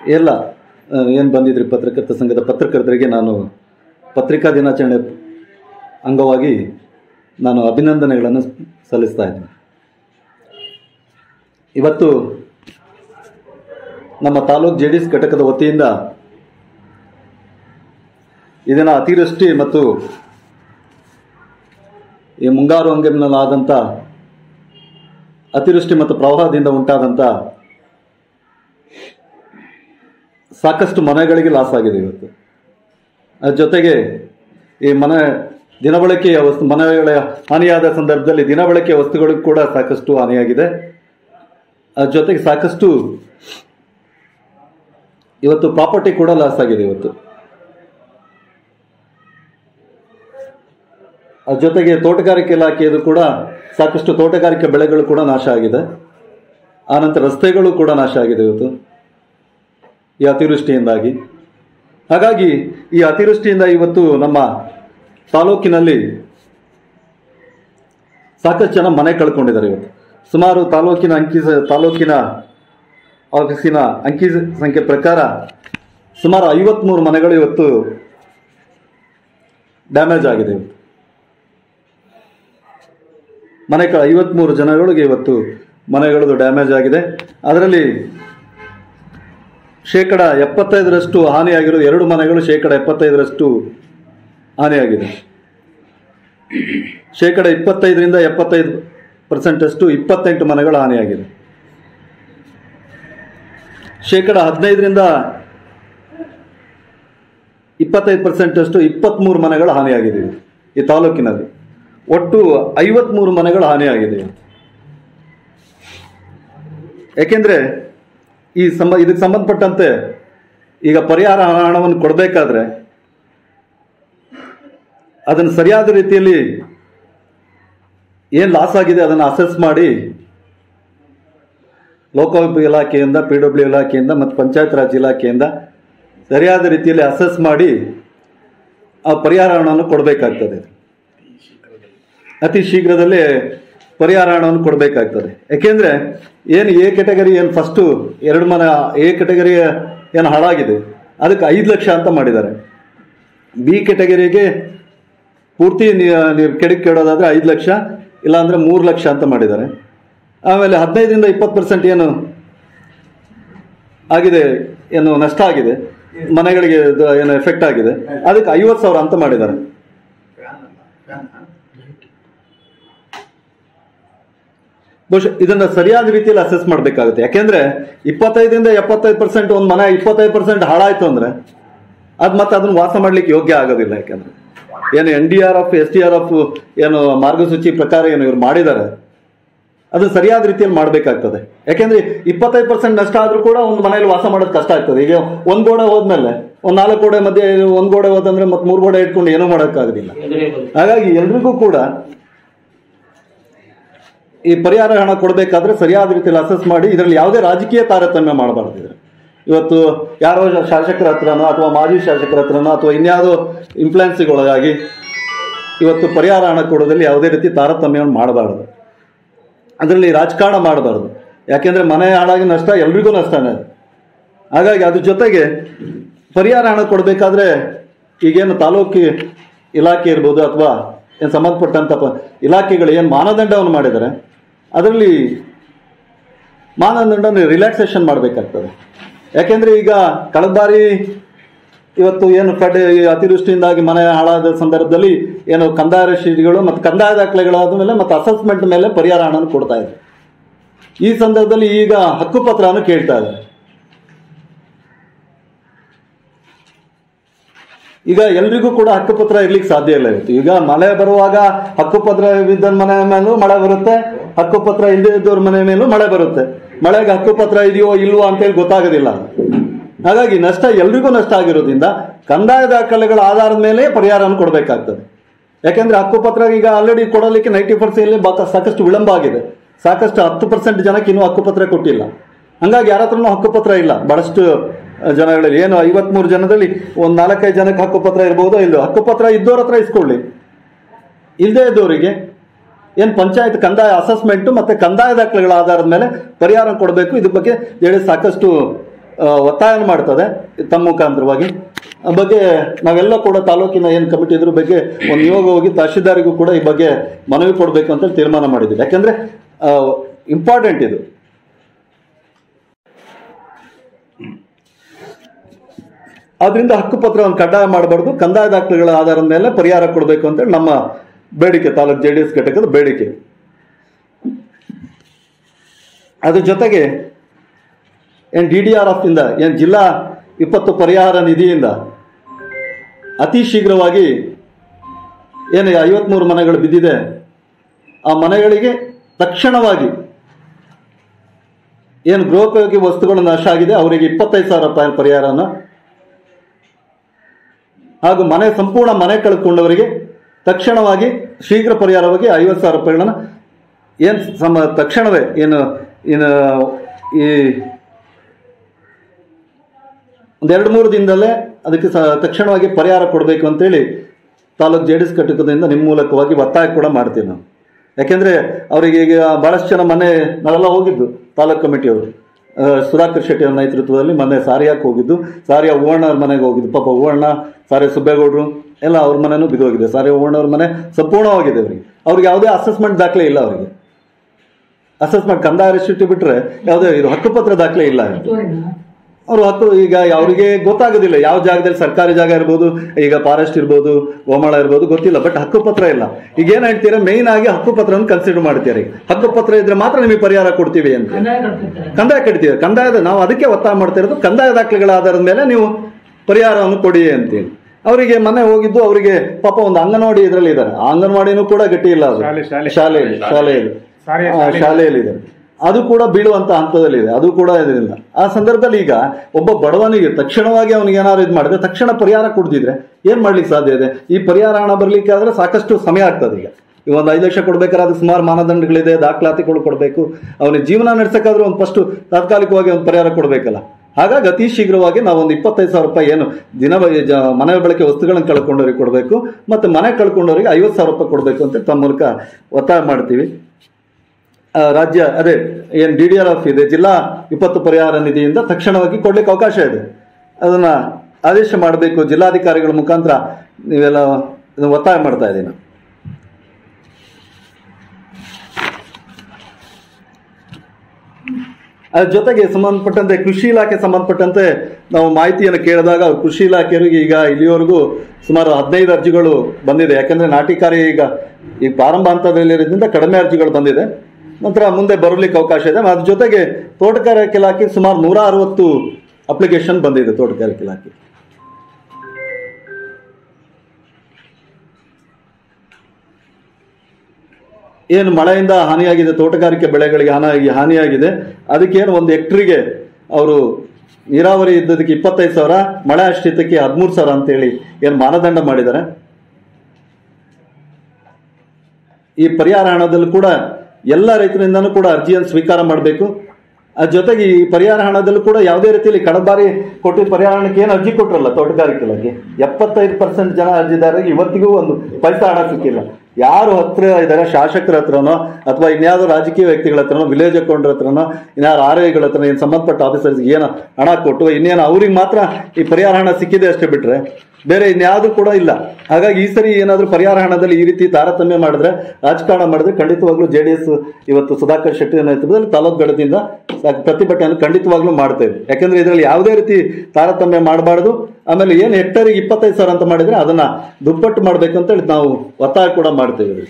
ಎಲ್ಲ ಏನು ಬಂದಿದ್ರಿ ಪತ್ರಕರ್ತ ಸಂಘದ ಪತ್ರಕರ್ತರಿಗೆ ನಾನು ಪತ್ರಿಕಾ ದಿನಾಚರಣೆ ಅಂಗವಾಗಿ ನಾನು ಅಭಿನಂದನೆಗಳನ್ನು ಸಲ್ಲಿಸ್ತಾ ಇದ್ದೀನಿ. ಇವತ್ತು ನಮ್ಮ ತಾಲೂಕು JDS ಘಟಕದ ವತಿಯಿಂದ ಇದನ್ನು ಅತಿವೃಷ್ಟಿ ಮತ್ತು ಈ ಮುಂಗಾರು ಹಂಗಾಮಿನಲ್ಲಾದಂಥ ಅತಿವೃಷ್ಟಿ ಮತ್ತು ಪ್ರವಾಹದಿಂದ ಉಂಟಾದಂಥ ಸಾಕಷ್ಟು ಮನೆಗಳಿಗೆ ಲಾಸ್ ಆಗಿದೆ ಇವತ್ತು. ಅದ್ರ ಜೊತೆಗೆ ಈ ದಿನಬಳಕೆಯ ಮನೆಗಳ ಹಾನಿಯಾದ ಸಂದರ್ಭದಲ್ಲಿ ದಿನಬಳಕೆಯ ವಸ್ತುಗಳಿಗೂ ಕೂಡ ಸಾಕಷ್ಟು ಹಾನಿಯಾಗಿದೆ. ಅದ್ರ ಜೊತೆಗೆ ಸಾಕಷ್ಟು ಇವತ್ತು ಪ್ರಾಪರ್ಟಿ ಕೂಡ ಲಾಸ್ ಆಗಿದೆ ಇವತ್ತು. ಅದ್ರ ಜೊತೆಗೆ ತೋಟಗಾರಿಕೆ ಇಲಾಖೆಯದು ಕೂಡ ಸಾಕಷ್ಟು ತೋಟಗಾರಿಕೆ ಬೆಳೆಗಳು ಕೂಡ ನಾಶ ಆಗಿದೆ. ಆನಂತರ ರಸ್ತೆಗಳು ಕೂಡ ನಾಶ ಆಗಿದೆ ಇವತ್ತು ಈ ಅತಿವೃಷ್ಟಿಯಿಂದಾಗಿ. ಹಾಗಾಗಿ ಈ ಅತಿವೃಷ್ಟಿಯಿಂದ ಇವತ್ತು ನಮ್ಮ ತಾಲೂಕಿನಲ್ಲಿ ಸಾಕಷ್ಟು ಜನ ಮನೆ ಕಳ್ಕೊಂಡಿದ್ದಾರೆ. ಇವತ್ತು ಸುಮಾರು ತಾಲೂಕಿನ ಆಫೀಸಿನ ಅಂಕಿ ಸಂಖ್ಯೆ ಪ್ರಕಾರ ಸುಮಾರು 53 ಮನೆಗಳು ಇವತ್ತು ಡ್ಯಾಮೇಜ್ ಆಗಿದೆ. ಇವತ್ತು 53 ಜನಗಳಿಗೆ ಇವತ್ತು ಮನೆಗಳದ್ದು ಡ್ಯಾಮೇಜ್ ಆಗಿದೆ. ಅದರಲ್ಲಿ 75% ಹಾನಿಯಾಗಿರೋದು 2 ಮನೆಗಳು 75% ಹಾನಿಯಾಗಿದೆ. 25% 75% 28 ಮನೆಗಳು ಹಾನಿಯಾಗಿದೆ. 15% 25% 23 ಮನೆಗಳು ಹಾನಿಯಾಗಿದೆ ಈ ತಾಲೂಕಿನಲ್ಲಿ. ಒಟ್ಟು 53 ಮನೆಗಳು ಹಾನಿಯಾಗಿದೆ. ಯಾಕೆಂದ್ರೆ ಇದಕ್ಕೆ ಸಂಬಂಧಪಟ್ಟಂತೆ ಈಗ ಪರಿಹಾರ ಹಣವನ್ನು ಕೊಡಬೇಕಾದ್ರೆ ಅದನ್ನು ಸರಿಯಾದ ರೀತಿಯಲ್ಲಿ ಏನು ಲಾಸ್ ಆಗಿದೆ ಅದನ್ನು ಅಸೆಸ್ ಮಾಡಿ ಲೋಕೋಪಯೋಗಿ ಇಲಾಖೆಯಿಂದ, PW ಇಲಾಖೆಯಿಂದ ಮತ್ತು ಪಂಚಾಯತ್ ರಾಜ್ ಇಲಾಖೆಯಿಂದ ಸರಿಯಾದ ರೀತಿಯಲ್ಲಿ ಅಸೆಸ್ ಮಾಡಿ ಆ ಪರಿಹಾರ ಹಣವನ್ನು ಕೊಡಬೇಕಾಗ್ತದೆ. ಅತಿ ಶೀಘ್ರದಲ್ಲೇ ಪರಿಹಾರ ಹಣವನ್ನು ಕೊಡಬೇಕಾಗ್ತದೆ. ಯಾಕೆಂದರೆ ಏನು ಎ ಕ್ಯಾಟಗರಿ ಏನು ಫಸ್ಟು 2 ಮನೆ ಎ ಕ್ಯಾಟಗರಿ ಏನು ಹಾಳಾಗಿದೆ ಅದಕ್ಕೆ 5 ಲಕ್ಷ ಅಂತ ಮಾಡಿದ್ದಾರೆ. ಬಿ ಕ್ಯಾಟಗರಿಗೆ ಪೂರ್ತಿ ಕೆಡಕ್ಕೆ ಕೆಡೋದಾದರೆ 5 ಲಕ್ಷ, ಇಲ್ಲಾಂದರೆ 3 ಲಕ್ಷ ಅಂತ ಮಾಡಿದ್ದಾರೆ. ಆಮೇಲೆ 15% 20% ಏನು ಆಗಿದೆ, ಏನು ನಷ್ಟ ಆಗಿದೆ ಮನೆಗಳಿಗೆ, ಏನು ಎಫೆಕ್ಟ್ ಆಗಿದೆ ಅದಕ್ಕೆ 50,000 ಅಂತ ಮಾಡಿದ್ದಾರೆ. ಬಹುಶಃ ಇದನ್ನ ಸರಿಯಾದ ರೀತಿಯಲ್ಲಿ ಅಸೆಸ್ ಮಾಡಬೇಕಾಗುತ್ತೆ. ಯಾಕೆಂದ್ರೆ 25% 75% ಒಂದು ಮನೆ 25% ಹಾಳಾಯ್ತು ಅಂದ್ರೆ ಅದು ಮತ್ತೆ ಅದನ್ನ ವಾಸ ಮಾಡ್ಲಿಕ್ಕೆ ಯೋಗ್ಯ ಆಗೋದಿಲ್ಲ. ಯಾಕಂದ್ರೆ ಏನು NDRF SDRF ಏನು ಮಾರ್ಗಸೂಚಿ ಪ್ರಕಾರ ಏನು ಇವ್ರು ಮಾಡಿದ್ದಾರೆ ಅದನ್ನ ಸರಿಯಾದ ರೀತಿಯಲ್ಲಿ ಮಾಡಬೇಕಾಗ್ತದೆ. ಯಾಕೆಂದ್ರೆ 25% ನಷ್ಟ ಆದ್ರೂ ಕೂಡ ಒಂದು ಮನೆಯಲ್ಲಿ ವಾಸ ಮಾಡೋದು ಕಷ್ಟ ಆಗ್ತದೆ. ಈಗ ಒಂದ್ ಗೋಡೆ ಹೋದ್ಮೇಲೆ ಒಂದ್ 4 ಗೋಡೆ ಮಧ್ಯೆ ಒಂದ್ ಗೋಡೆ ಹೋದಂದ್ರೆ ಮತ್ತೆ 3 ಗೋಡೆ ಇಟ್ಕೊಂಡು ಏನೂ ಮಾಡೋಕ್ಕಾಗೋದಿಲ್ಲ. ಹಾಗಾಗಿ ಎಲ್ರಿಗೂ ಕೂಡ ಈ ಪರಿಹಾರ ಹಣ ಕೊಡಬೇಕಾದ್ರೆ ಸರಿಯಾದ ರೀತಿಯಲ್ಲಿ ಅಸೆಸ್ ಮಾಡಿ ಇದರಲ್ಲಿ ಯಾವುದೇ ರಾಜಕೀಯ ತಾರತಮ್ಯ ಮಾಡಬಾರ್ದು. ಇವತ್ತು ಯಾರೋ ಶಾಸಕರ ಹತ್ರನೋ ಅಥವಾ ಮಾಜಿ ಶಾಸಕರ ಹತ್ರನೋ ಅಥವಾ ಇನ್ಯಾವುದೋ ಇನ್ಫ್ಲುಯೆನ್ಸ್ಗೊಳಗಾಗಿ ಇವತ್ತು ಪರಿಹಾರ ಹಣ ಕೊಡೋದ್ರಲ್ಲಿ ಯಾವುದೇ ರೀತಿ ತಾರತಮ್ಯವನ್ನು ಮಾಡಬಾರ್ದು. ಅದರಲ್ಲಿ ರಾಜಕಾರಣ ಮಾಡಬಾರ್ದು. ಯಾಕೆಂದರೆ ಮನೆ ಹಾಳಾಗಿ ನಷ್ಟ ಎಲ್ರಿಗೂ ನಷ್ಟನೇ. ಹಾಗಾಗಿ ಅದ್ರ ಜೊತೆಗೆ ಪರಿಹಾರ ಹಣ ಕೊಡಬೇಕಾದ್ರೆ ಈಗೇನು ತಾಲೂಕು ಇಲಾಖೆ ಇರ್ಬೋದು ಅಥವಾ ಏನು ಸಂಬಂಧಪಟ್ಟಂಥ ಇಲಾಖೆಗಳು ಏನು ಮಾನದಂಡವನ್ನು ಮಾಡಿದ್ದಾರೆ ಅದರಲ್ಲಿ ಮಾನದಂಡ ರಿಲ್ಯಾಕ್ಸೇಷನ್ ಮಾಡಬೇಕಾಗ್ತದೆ. ಯಾಕೆಂದರೆ ಈಗ ಕಳೆದ ಬಾರಿ ಇವತ್ತು ಏನು ಅತಿವೃಷ್ಟಿಯಿಂದಾಗಿ ಮನೆ ಹಾಳಾದ ಸಂದರ್ಭದಲ್ಲಿ ಏನು ಕಂದಾಯ ರಶೀದಿಗಳು ಮತ್ತು ಕಂದಾಯ ದಾಖಲೆಗಳಾದ ಮೇಲೆ ಮತ್ತು ಅಸೆಸ್ಮೆಂಟ್ ಮೇಲೆ ಪರಿಹಾರ ಹಣವನ್ನು ಕೊಡ್ತಾ ಇದ್ದಾರೆ. ಈ ಸಂದರ್ಭದಲ್ಲಿ ಈಗ ಹಕ್ಕುಪತ್ರವನ್ನು ಕೇಳ್ತಾ ಇದ್ದಾರೆ. ಈಗ ಎಲ್ರಿಗೂ ಕೂಡ ಹಕ್ಕುಪತ್ರ ಇರ್ಲಿಕ್ಕೆ ಸಾಧ್ಯ ಇಲ್ಲ. ಇವತ್ತು ಈಗ ಮಳೆ ಬರುವಾಗ ಹಕ್ಕುಪತ್ರ ಇದ್ದ ಮನೆ ಮೇಲೂ ಮಳೆ ಬರುತ್ತೆ, ಹಕ್ಕುಪತ್ರ ಇಲ್ಲದೆ ಇದ್ದವ್ರ ಮನೆ ಮೇಲೂ ಮಳೆ ಬರುತ್ತೆ. ಮಳೆಗೆ ಹಕ್ಕುಪತ್ರ ಇದೆಯೋ ಇಲ್ವೋ ಅಂತೇಳಿ ಗೊತ್ತಾಗೋದಿಲ್ಲ. ಹಾಗಾಗಿ ನಷ್ಟ ಎಲ್ರಿಗೂ ನಷ್ಟ ಆಗಿರೋದ್ರಿಂದ ಕಂದಾಯ ದಾಖಲೆಗಳ ಆಧಾರದ ಮೇಲೆ ಪರಿಹಾರವನ್ನು ಕೊಡಬೇಕಾಗ್ತದೆ. ಯಾಕೆಂದ್ರೆ ಹಕ್ಕುಪತ್ರ ಈಗ ಆಲ್ರೆಡಿ ಕೊಡಲಿಕ್ಕೆ 90% ಸಾಕಷ್ಟು ವಿಳಂಬ ಆಗಿದೆ. ಸಾಕಷ್ಟು 10% ಜನಕ್ಕೆ ಇನ್ನೂ ಹಕ್ಕುಪತ್ರ ಕೊಟ್ಟಿಲ್ಲ. ಹಂಗಾಗಿ ಯಾರ ಹತ್ರನೂ ಹಕ್ಕುಪತ್ರ ಇಲ್ಲ. ಬಹಳಷ್ಟು ಜನಗಳಲ್ಲಿ ಏನು 53 ಜನದಲ್ಲಿ ಒಂದು 4-5 ಜನಕ್ಕೆ ಹಕ್ಕುಪತ್ರ ಇರ್ಬೋದು. ಇಲ್ಲೋ ಹಕ್ಕುಪತ್ರ ಇದ್ದವ್ರ ಹತ್ರ ಇಸ್ಕೊಳ್ಳಿ, ಇಲ್ಲದೆ ಇದ್ದವರಿಗೆ ಏನು ಪಂಚಾಯತ್ ಕಂದಾಯ ಅಸೆಸ್ಮೆಂಟು ಮತ್ತು ಕಂದಾಯ ದಾಖಲೆಗಳ ಆಧಾರದ ಮೇಲೆ ಪರಿಹಾರ ಕೊಡಬೇಕು. ಇದ್ರ ಬಗ್ಗೆ ಹೇಳಿ ಸಾಕಷ್ಟು ಒತ್ತಾಯ ಮಾಡ್ತದೆ ತಮ್ಮ ಮುಖಾಂತರವಾಗಿ. ಆ ಬಗ್ಗೆ ನಾವೆಲ್ಲ ಕೂಡ ತಾಲೂಕಿನ ಏನು ಕಮಿಟಿ ಇದ್ರ ಬಗ್ಗೆ ಒಂದು ನಿಯೋಗ ಹೋಗಿ ತಹಶೀಲ್ದಾರಿಗೂ ಕೂಡ ಈ ಬಗ್ಗೆ ಮನವಿ ಕೊಡಬೇಕು ಅಂತ ತೀರ್ಮಾನ ಮಾಡಿದ್ದೀವಿ. ಯಾಕೆಂದರೆ ಇಂಪಾರ್ಟೆಂಟ್ ಇದು. ಆದ್ರಿಂದ ಹಕ್ಕುಪತ್ರವನ್ನು ಕಡ್ಡಾಯ ಮಾಡಬಾರ್ದು, ಕಂದಾಯ ದಾಖಲೆಗಳ ಆಧಾರದ ಮೇಲೆ ಪರಿಹಾರ ಕೊಡಬೇಕು ಅಂತೇಳಿ ನಮ್ಮ ಬೇಡಿಕೆ, ತಾಲೂಕು JDS ಘಟಕದ ಬೇಡಿಕೆ. ಅದ್ರ ಜೊತೆಗೆ ಏನು DDRF ಇಂದ ಏನು ಜಿಲ್ಲಾ ವಿಪತ್ತು ಪರಿಹಾರ ನಿಧಿಯಿಂದ ಅತಿ ಶೀಘ್ರವಾಗಿ ಏನು 53 ಮನೆಗಳು ಬಿದ್ದಿದೆ, ಆ ಮನೆಗಳಿಗೆ ತಕ್ಷಣವಾಗಿ ಏನು ಗೃಹೋಪಯೋಗಿ ವಸ್ತುಗಳು ನಾಶ ಆಗಿದೆ ಅವರಿಗೆ 25,000 ರೂಪಾಯಿ ಪರಿಹಾರನ, ಹಾಗೂ ಸಂಪೂರ್ಣ ಮನೆ ಕಳೆದುಕೊಂಡವರಿಗೆ ತಕ್ಷಣವಾಗಿ ಶೀಘ್ರ ಪರಿಹಾರವಾಗಿ 50,000 ರೂಪಾಯಿಗಳನ್ನ ಏನು ತಕ್ಷಣವೇ ಏನು ಈ ಒಂದು 2-3 ದಿನದಲ್ಲೇ ಅದಕ್ಕೆ ತಕ್ಷಣವಾಗಿ ಪರಿಹಾರ ಕೊಡಬೇಕು ಅಂತೇಳಿ ತಾಲೂಕು JDS ಘಟಕದಿಂದ ನಿಮ್ಮ ಮೂಲಕವಾಗಿ ಒತ್ತಾಯ ಕೂಡ ಮಾಡ್ತೀವಿ ನಾವು. ಯಾಕೆಂದರೆ ಅವರಿಗೆ ಈಗ ಭಾಳಷ್ಟು ಜನ ಮನೆ ನಾವೆಲ್ಲ ಹೋಗಿದ್ದು ತಾಲೂಕು ಕಮಿಟಿಯವರು ಸುಧಾಕರ್ ಶೆಟ್ಟಿ ಅವರ ನೇತೃತ್ವದಲ್ಲಿ ಮೊನ್ನೆ ಸಾರಿಯಾಕ್ಕೆ ಹೋಗಿದ್ದು, ಸಾರಿಯಾ ಓವಣ್ಣವ್ರ ಮನೆಗೆ ಹೋಗಿದ್ದು. ಪಾಪ ಓವಣ್ಣ, ಸಾರಿಯಾ ಸುಬ್ಬೇಗೌಡರು ಎಲ್ಲ ಅವ್ರ ಮನೆಯೂ ಬಿದ್ದೋಗಿದೆ. ಸಾರಿಯಾ ಓವಣ್ಣವ್ರ ಮನೆ ಸಂಪೂರ್ಣವಾಗಿದೆ. ಅವ್ರಿಗೆ ಯಾವುದೇ ಅಸೆಸ್ಮೆಂಟ್ ದಾಖಲೆ ಇಲ್ಲ. ಅವರಿಗೆ ಅಸೆಸ್ಮೆಂಟ್ ಕಂದಾಯ ರಿಸಿಪ್ಟ್ ಬಿಟ್ಟರೆ ಯಾವುದೇ ಇದು ಹಕ್ಕುಪತ್ರ ದಾಖಲೆ ಇಲ್ಲ. ಅವರು ಈಗ ಅವರಿಗೆ ಗೊತ್ತಾಗೋದಿಲ್ಲ ಯಾವ ಜಾಗದಲ್ಲಿ ಸರ್ಕಾರಿ ಜಾಗ ಇರ್ಬೋದು, ಈಗ ಫಾರೆಸ್ಟ್ ಇರ್ಬೋದು, ಗೋಮಾಳ ಇರ್ಬೋದು, ಗೊತ್ತಿಲ್ಲ. ಬಟ್ ಹಕ್ಕುಪತ್ರ ಇಲ್ಲ. ಈಗ ಏನು ಹೇಳ್ತೀರಾ, ಮೇಯ್ನ್ ಆಗಿ ಹಕ್ಕುಪತ್ರವನ್ನು ಕನ್ಸಿಡರ್ ಮಾಡ್ತೀರಿ. ಹಕ್ಕುಪತ್ರ ಇದ್ರೆ ಮಾತ್ರ ನಿಮಗೆ ಪರಿಹಾರ ಕೊಡ್ತೀವಿ ಅಂತ ಕಂದಾಯ ಕಟ್ತೀವಿ. ಕಂದಾಯದ ನಾವು ಅದಕ್ಕೆ ಒತ್ತಾಯ ಮಾಡ್ತಾ ಇರೋದು, ಕಂದಾಯ ದಾಖಲೆಗಳ ಆಧಾರದ ಮೇಲೆ ನೀವು ಪರಿಹಾರವನ್ನು ಕೊಡಿ ಅಂತೇಳಿ. ಅವರಿಗೆ ಮನೆ ಹೋಗಿದ್ದು, ಅವರಿಗೆ ಪಾಪ ಒಂದು ಅಂಗನವಾಡಿ ಇದರಲ್ಲಿ ಇದ್ದಾರೆ. ಆ ಅಂಗನವಾಡಿನೂ ಕೂಡ ಗಟ್ಟಿ ಇಲ್ಲ. ಅದು ಶಾಲೆಯಲ್ಲಿ ಇದೆ. ಅದು ಕೂಡ ಬೀಳುವಂತ ಹಂತದಲ್ಲಿದೆ. ಅದು ಕೂಡ ಇದರಿಂದ ಆ ಸಂದರ್ಭದಲ್ಲಿ ಈಗ ಒಬ್ಬ ಬಡವನಿಗೆ ತಕ್ಷಣವಾಗಿ ಅವನಿಗೆ ಏನಾದ್ರು ಇದು ಮಾಡಿದ್ರೆ ತಕ್ಷಣ ಪರಿಹಾರ ಕೊಡ್ದಿದ್ರೆ ಏನ್ ಮಾಡ್ಲಿಕ್ಕೆ ಸಾಧ್ಯ ಇದೆ? ಈ ಪರಿಹಾರ ಹಣ ಬರ್ಲಿಕ್ಕೆ ಆದ್ರೆ ಸಾಕಷ್ಟು ಸಮಯ ಆಗ್ತದೆ. ಈಗ ಒಂದು 5 ಲಕ್ಷ ಕೊಡ್ಬೇಕಾದ್ರೆ ಅದು ಸುಮಾರು ಮಾನದಂಡಗಳಿದೆ, ದಾಖಲಾತಿಗಳು ಕೊಡಬೇಕು. ಅವನಿಗೆ ಜೀವನ ನಡೆಸಕ್ಕಾದ್ರೂ ಒಂದು ಫಸ್ಟ್ ತಾತ್ಕಾಲಿಕವಾಗಿ ಒಂದು ಪರಿಹಾರ ಕೊಡಬೇಕಲ್ಲ. ಹಾಗಾಗಿ ಅತಿ ಶೀಘ್ರವಾಗಿ ನಾವು ಒಂದು 25,000 ರೂಪಾಯಿ ಏನು ಮನೆ ಬಳಕೆ ವಸ್ತುಗಳನ್ನು ಕಳ್ಕೊಂಡವ್ರಿಗೆ ಕೊಡಬೇಕು, ಮತ್ತೆ ಮನೆ ಕಳ್ಕೊಂಡವ್ರಿಗೆ 50,000 ರೂಪಾಯಿ ಕೊಡಬೇಕು ಅಂತ ತಮ್ಮ ಮೂಲಕ ಒತ್ತಾಯ ಮಾಡ್ತೀವಿ. ರಾಜ್ಯ ಅದೇ ಏನು DDRF ಇದೆ, ಜಿಲ್ಲಾ ವಿಪತ್ತು ಪರಿಹಾರ ನಿಧಿಯಿಂದ ತಕ್ಷಣವಾಗಿ ಕೊಡ್ಲಿಕ್ಕೆ ಅವಕಾಶ ಇದೆ. ಅದನ್ನ ಆದೇಶ ಮಾಡಬೇಕು, ಜಿಲ್ಲಾಧಿಕಾರಿಗಳ ಮುಖಾಂತರ ನೀವೆಲ್ಲ ಒತ್ತಾಯ ಮಾಡ್ತಾ ಇದ್ದೀನಿ. ಅದ್ರ ಜೊತೆಗೆ ಸಂಬಂಧಪಟ್ಟಂತೆ ಕೃಷಿ ಇಲಾಖೆ ಸಂಬಂಧಪಟ್ಟಂತೆ ನಾವು ಮಾಹಿತಿಯನ್ನು ಕೇಳಿದಾಗ ಕೃಷಿ ಇಲಾಖೆಯವರಿಗೆ ಈಗ ಇಲ್ಲಿವರೆಗೂ ಸುಮಾರು 15 ಅರ್ಜಿಗಳು ಬಂದಿದೆ. ಯಾಕಂದ್ರೆ ನಾಟಿಕಾರಿ ಈಗ ಪ್ರಾರಂಭ ಹಂತದಲ್ಲಿರೋದ್ರಿಂದ ಕಡಿಮೆ ಅರ್ಜಿಗಳು ಬಂದಿದೆ. ನಂತರ ಮುಂದೆ ಬರಲಿಕ್ಕೆ ಅವಕಾಶ ಇದೆ. ಅದ್ರ ಜೊತೆಗೆ ತೋಟಗಾರಿಕೆ ಇಲಾಖೆ ಸುಮಾರು 160 ಅಪ್ಲಿಕೇಶನ್ ಬಂದಿದೆ. ತೋಟಗಾರಿಕೆ ಇಲಾಖೆ ಏನು ಮಳೆಯಿಂದ ಹಾನಿಯಾಗಿದೆ, ತೋಟಗಾರಿಕೆ ಬೆಳೆಗಳಿಗೆ ಹಾನಿಯಾಗಿದೆ, ಅದಕ್ಕೇನು 1 ಹೆಕ್ಟರಿಗೆ ಅವರು ನೀರಾವರಿ ಇದ್ದದಕ್ಕೆ 25,000, ಮಳೆ ಆಶ್ರಿತಕ್ಕೆ 13,000 ಅಂತೇಳಿ ಏನು ಮಾನದಂಡ ಮಾಡಿದ್ದಾರೆ. ಈ ಪರಿಹಾರ ಹಣದಲ್ಲಿ ಕೂಡ ಎಲ್ಲ ರೈತರಿಂದನೂ ಕೂಡ ಅರ್ಜಿಯನ್ನು ಸ್ವೀಕಾರ ಮಾಡಬೇಕು. ಅದ್ರ ಜೊತೆಗೆ ಈ ಪರಿಹಾರ ಹಣದಲ್ಲೂ ಕೂಡ ಯಾವುದೇ ರೀತಿಯಲ್ಲಿ ಕಳೆದ ಬಾರಿ ಕೊಟ್ಟಿದ್ದ ಪರಿಹಾರ ಹಣಕ್ಕೆ ಏನು ಅರ್ಜಿ ಕೊಟ್ಟರಲ್ಲ ತೋಟಗಾರಿಕೆ ಇಲಾಖೆ, 75% ಜನ ಅರ್ಜಿದಾರರಿಗೆ ಇವತ್ತಿಗೂ ಒಂದು ಪೈಸಾ ಹಣ ಸಿಕ್ಕಿಲ್ಲ. ಯಾರು ಹತ್ರ ಇದ್ದಾರೆ, ಶಾಸಕರ ಹತ್ರನೋ ಅಥವಾ ಇನ್ಯಾವುದೋ ರಾಜಕೀಯ ವ್ಯಕ್ತಿಗಳ ಹತ್ರನೋ, ವಿಲೇಜ್ ಅಕೌಂಟ್ ಹತ್ರನೋ, ಇನ್ಯಾರು RIಗಳ ಹತ್ರ ಏನು ಸಂಬಂಧಪಟ್ಟ ಆಫೀಸರ್ಸ್ಗೆ ಏನು ಹಣ ಕೊಟ್ಟು ಇನ್ನೇನು ಅವ್ರಿಗೆ ಮಾತ್ರ ಈ ಪರಿಹಾರ ಹಣ ಸಿಕ್ಕಿದೆ ಅಷ್ಟೇ ಬಿಟ್ರೆ ಬೇರೆ ಇನ್ಯಾವುದು ಕೂಡ ಇಲ್ಲ. ಹಾಗಾಗಿ ಈ ಸರಿ ಏನಾದರೂ ಪರಿಹಾರ ಹಣದಲ್ಲಿ ಈ ರೀತಿ ತಾರತಮ್ಯ ಮಾಡಿದ್ರೆ, ರಾಜಕಾರಣ ಮಾಡಿದ್ರೆ ಖಂಡಿತವಾಗ್ಲೂ JDS ಇವತ್ತು ಸುಧಾಕರ್ ಶೆಟ್ಟಿ ನೇತೃತ್ವದಲ್ಲಿ ತಾಲೂಕು ಘಟಕದಿಂದ ಪ್ರತಿಭಟನೆಯನ್ನು ಖಂಡಿತವಾಗ್ಲೂ ಮಾಡ್ತೇವೆ. ಯಾಕಂದ್ರೆ ಇದರಲ್ಲಿ ಯಾವುದೇ ರೀತಿ ತಾರತಮ್ಯ ಮಾಡಬಾರ್ದು. ಆಮೇಲೆ ಏನು ಹೆಕ್ಟರಿಗೆ 25,000 ಅಂತ ಮಾಡಿದ್ರೆ ಅದನ್ನ ದುಪ್ಪಟ್ಟು ಮಾಡಬೇಕು ಅಂತ ಹೇಳಿ ನಾವು ಒತ್ತಾಯ ಕೂಡ ಮಾಡ್ತೇವೆ.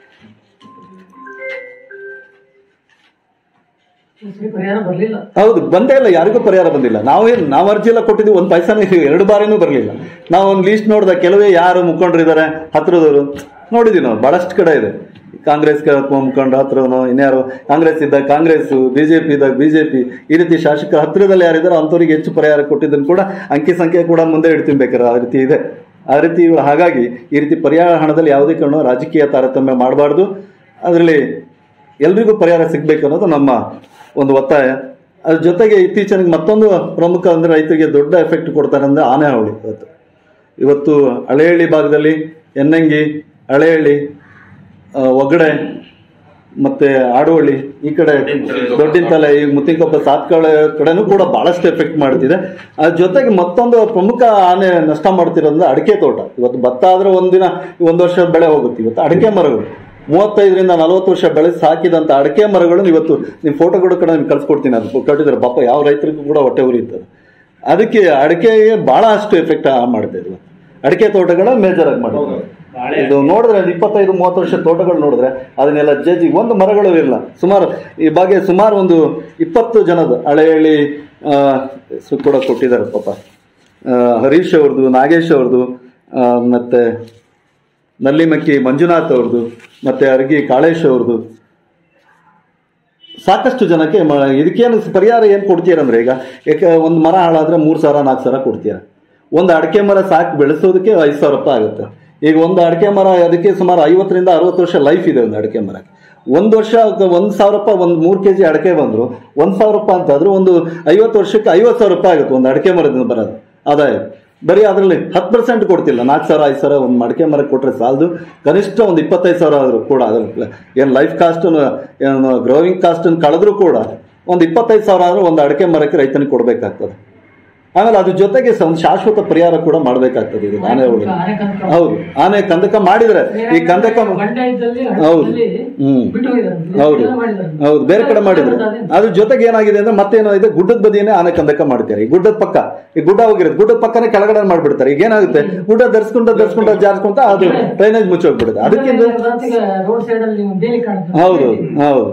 ಹೌದು, ಬಂದೇ ಇಲ್ಲ, ಯಾರಿಗೂ ಪರಿಹಾರ ಬಂದಿಲ್ಲ. ನಾವು ಅರ್ಜಿ ಎಲ್ಲ ಕೊಟ್ಟಿದ್ವಿ, 1 ಪೈಸಾನೂ 2 ಬಾರಿನೂ ಬರಲಿಲ್ಲ. ನಾವು ಒಂದು ಲೀಸ್ಟ್ ನೋಡಿದ ಕೆಲವೇ ಯಾರು ಮುಖಂಡರಿದ್ದಾರೆ ಹತ್ರದವರು ನೋಡಿದೀವಿ. ನಾವು ಬಹಳಷ್ಟು ಕಡೆ ಇದೆ. ಕಾಂಗ್ರೆಸ್ ಮುಖಂಡ ಹತ್ರನೋ, ಇನ್ಯಾರು ಕಾಂಗ್ರೆಸ್ ಇದ್ದಾಗ ಕಾಂಗ್ರೆಸ್, BJP ಇದ್ದಾಗ BJP, ಈ ರೀತಿ ಶಾಸಕರ ಹತ್ರದಲ್ಲಿ ಯಾರಿದ್ದಾರೋ ಅಂಥವ್ರಿಗೆ ಹೆಚ್ಚು ಪರಿಹಾರ ಕೊಟ್ಟಿದ್ದನ್ನು ಕೂಡ ಅಂಕಿ ಸಂಖ್ಯೆ ಕೂಡ ಮುಂದೆ ಇಡ್ತೀನಿ ಬೇಕಾದ್ರೆ ಆ ರೀತಿ ಇದೆ. ಆ ರೀತಿ ಹಾಗಾಗಿ ಈ ರೀತಿ ಪರಿಹಾರ ಹಣದಲ್ಲಿ ಯಾವುದೇ ಕಾರಣ ರಾಜಕೀಯ ತಾರತಮ್ಯ ಮಾಡಬಾರ್ದು. ಅದರಲ್ಲಿ ಎಲ್ರಿಗೂ ಪರಿಹಾರ ಸಿಗಬೇಕು ಅನ್ನೋದು ನಮ್ಮ ಒಂದು ಒತ್ತಾಯ. ಅದ್ರ ಜೊತೆಗೆ ಇತ್ತೀಚೆಗೆ ಮತ್ತೊಂದು ಪ್ರಮುಖ ಅಂದರೆ ರೈತರಿಗೆ ದೊಡ್ಡ ಎಫೆಕ್ಟ್ ಕೊಡ್ತಾರೆ ಅಂದರೆ ಆನೆ ಹಾವಳಿ. ಇವತ್ತು ಹಳೆಹಳ್ಳಿ ಭಾಗದಲ್ಲಿ ಎನ್ನಂಗಿ, ಹಳೆಹಳ್ಳಿ, ಒಗಡೆ ಮತ್ತೆ ಆಡುವಳ್ಳಿ ಈ ಕಡೆ ದೊಡ್ಡಿನತಲೆ ಈ ಮುತ್ತಿನಕೊಪ್ಪ ಸಾತ್ಕಳ ಕಡೆನೂ ಕೂಡ ಬಹಳಷ್ಟು ಎಫೆಕ್ಟ್ ಮಾಡ್ತಿದೆ. ಅದ್ರ ಜೊತೆಗೆ ಮತ್ತೊಂದು ಪ್ರಮುಖ ಆನೆ ನಷ್ಟ ಮಾಡ್ತಿರೋದು ಅಡಿಕೆ ತೋಟ. ಇವತ್ತು ಭತ್ತ ಆದ್ರೆ ಒಂದು ವರ್ಷ ಬೆಳೆ ಹೋಗುತ್ತೆ. ಇವತ್ತು ಅಡಿಕೆ ಮರಗಳು 35ರಿಂದ 40 ವರ್ಷ ಬೆಳೆಸಿ ಸಾಕಿದಂತ ಅಡಿಕೆ ಮರಗಳು ಇವತ್ತು ನಿಮ್ಮ ಫೋಟೋಗಳು ಕೂಡ ನಿಮ್ಗೆ ಕಳ್ಸಿಕೊಡ್ತೀನಿ. ಅದು ಕಟ್ಟಿದ್ರೆ ಪಾಪ ಯಾವ ರೈತರಿಗೂ ಕೂಡ ಹೊಟ್ಟೆ ಉರಿಯುತ್ತದೆ. ಅದಕ್ಕೆ ಅಡಿಕೆಗೆ ಬಹಳ ಅಷ್ಟು ಎಫೆಕ್ಟ್ ಮಾಡ್ತಾ ಇದ್ವಿ. ಅಡಿಕೆ ತೋಟಗಳ ಮೇಜರ್ ಆಗಿ ಮಾಡಿದ್ವಿ. ಇದು ನೋಡಿದ್ರೆ 25-30 ವರ್ಷ ತೋಟಗಳು ನೋಡಿದ್ರೆ ಅದನ್ನೆಲ್ಲ ಜಜ್ಜಿ ಒಂದು ಮರಗಳು ಇಲ್ಲ. ಈ ಬಗ್ಗೆ ಸುಮಾರು ಒಂದು 20 ಜನದ ಹಳೆಹಳ್ಳಿ ಕೂಡ ಕೊಟ್ಟಿದ್ದಾರೆ ಪಾಪ. ಹರೀಶ್ ಅವ್ರದ್ದು, ನಾಗೇಶ್ ಅವ್ರದ್ದು, ಮತ್ತೆ ನಲ್ಲಿಮಕ್ಕಿ ಮಂಜುನಾಥ್ ಅವ್ರದ್ದು, ಮತ್ತೆ ಅರ್ಗಿ ಕಾಳೇಶ್ ಅವ್ರದ್ದು, ಸಾಕಷ್ಟು ಜನಕ್ಕೆ ಇದಕ್ಕೇನು ಪರಿಹಾರ ಏನು ಕೊಡ್ತೀರಂದ್ರೆ, ಈಗ ಯಾಕೆ ಒಂದು ಮರ ಹಾಳಾದ್ರೆ 3,000-4,000 ಕೊಡ್ತೀರ. ಒಂದು ಅಡಿಕೆ ಮರ ಸಾಕು ಬೆಳೆಸೋದಕ್ಕೆ 5,000 ರೂಪಾಯಿ ಆಗುತ್ತೆ. ಈಗ ಒಂದು ಅಡಿಕೆ ಮರ ಅದಕ್ಕೆ ಸುಮಾರು 50-60 ವರ್ಷ ಲೈಫ್ ಇದೆ ಒಂದು ಅಡಿಕೆ ಮರ. ಒಂದು ವರ್ಷ 1,000 ರೂಪಾಯಿ, ಒಂದು 3 kg ಅಡಿಕೆ ಬಂದ್ರು 1,000 ರೂಪಾಯಿ ಅಂತಾದ್ರೂ ಒಂದು 50 ವರ್ಷಕ್ಕೆ 50,000 ರೂಪಾಯಿ ಆಗುತ್ತೆ ಒಂದು ಅಡಿಕೆ ಮರದಿಂದ ಬರೋದು ಆದಾಯ. ಬರೀ ಅದರಲ್ಲಿ 10% ಕೊಡ್ತಿಲ್ಲ. 4,000-5,000 ಒಂದು ಅಡಿಕೆ ಮರಕ್ಕೆ ಕೊಟ್ಟರೆ ಸಾಲದು. ಕನಿಷ್ಠ ಒಂದು 25,000 ಆದರೂ ಕೂಡ ಅದ್ರ ಏನು ಲೈಫ್ ಕಾಸ್ಟ್ ಏನು ಗ್ರೋವಿಂಗ್ ಕಾಸ್ಟ್ ಕಳೆದ್ರೂ ಕೂಡ ಒಂದು 25,000 ಆದರೂ ಒಂದು ಅಡಿಕೆ ಮರಕ್ಕೆ ರೈತನಿಗೆ ಕೊಡಬೇಕಾಗ್ತದೆ. ಆಮೇಲೆ ಅದ್ರ ಜೊತೆಗೆ ಒಂದು ಶಾಶ್ವತ ಪರಿಹಾರ ಕೂಡ ಮಾಡಬೇಕಾಗ್ತದೆ. ಇದು ಆನೆ ಹುಳು, ಹೌದು, ಆನೆ ಕಂದಕ ಮಾಡಿದ್ರೆ ಈ ಕಂದಕ ಹೌದು ಹೌದು ಹೌದು ಬೇರೆ ಕಡೆ ಮಾಡಿದ್ರೆ ಅದ್ರ ಜೊತೆಗೆ ಏನಾಗಿದೆ ಅಂದ್ರೆ ಮತ್ತೇನಾಗಿದೆ, ಗುಡ್ಡದ ಬದಿಯೇ ಆನೆ ಕಂದಕ ಮಾಡ್ತಾರೆ. ಈ ಗುಡ್ಡದ ಪಕ್ಕ ಈ ಗುಡ್ಡ ಹೋಗಿರುತ್ತೆ, ಗುಡ್ಡದ ಪಕ್ಕನೇ ಕೆಳಗಡೆ ಮಾಡ್ಬಿಡ್ತಾರೆ. ಈಗ ಏನಾಗುತ್ತೆ, ಗುಡ್ಡ ಧರಿಸ್ಕೊಂಡ ಜಾರಿಸ್ಕೊಂತ ಅದು ಡ್ರೈನೇಜ್ ಮುಚ್ಚೋಗ್ಬಿಡುತ್ತೆ. ಅದಕ್ಕಿಂತ ಹೌದು ಹೌದು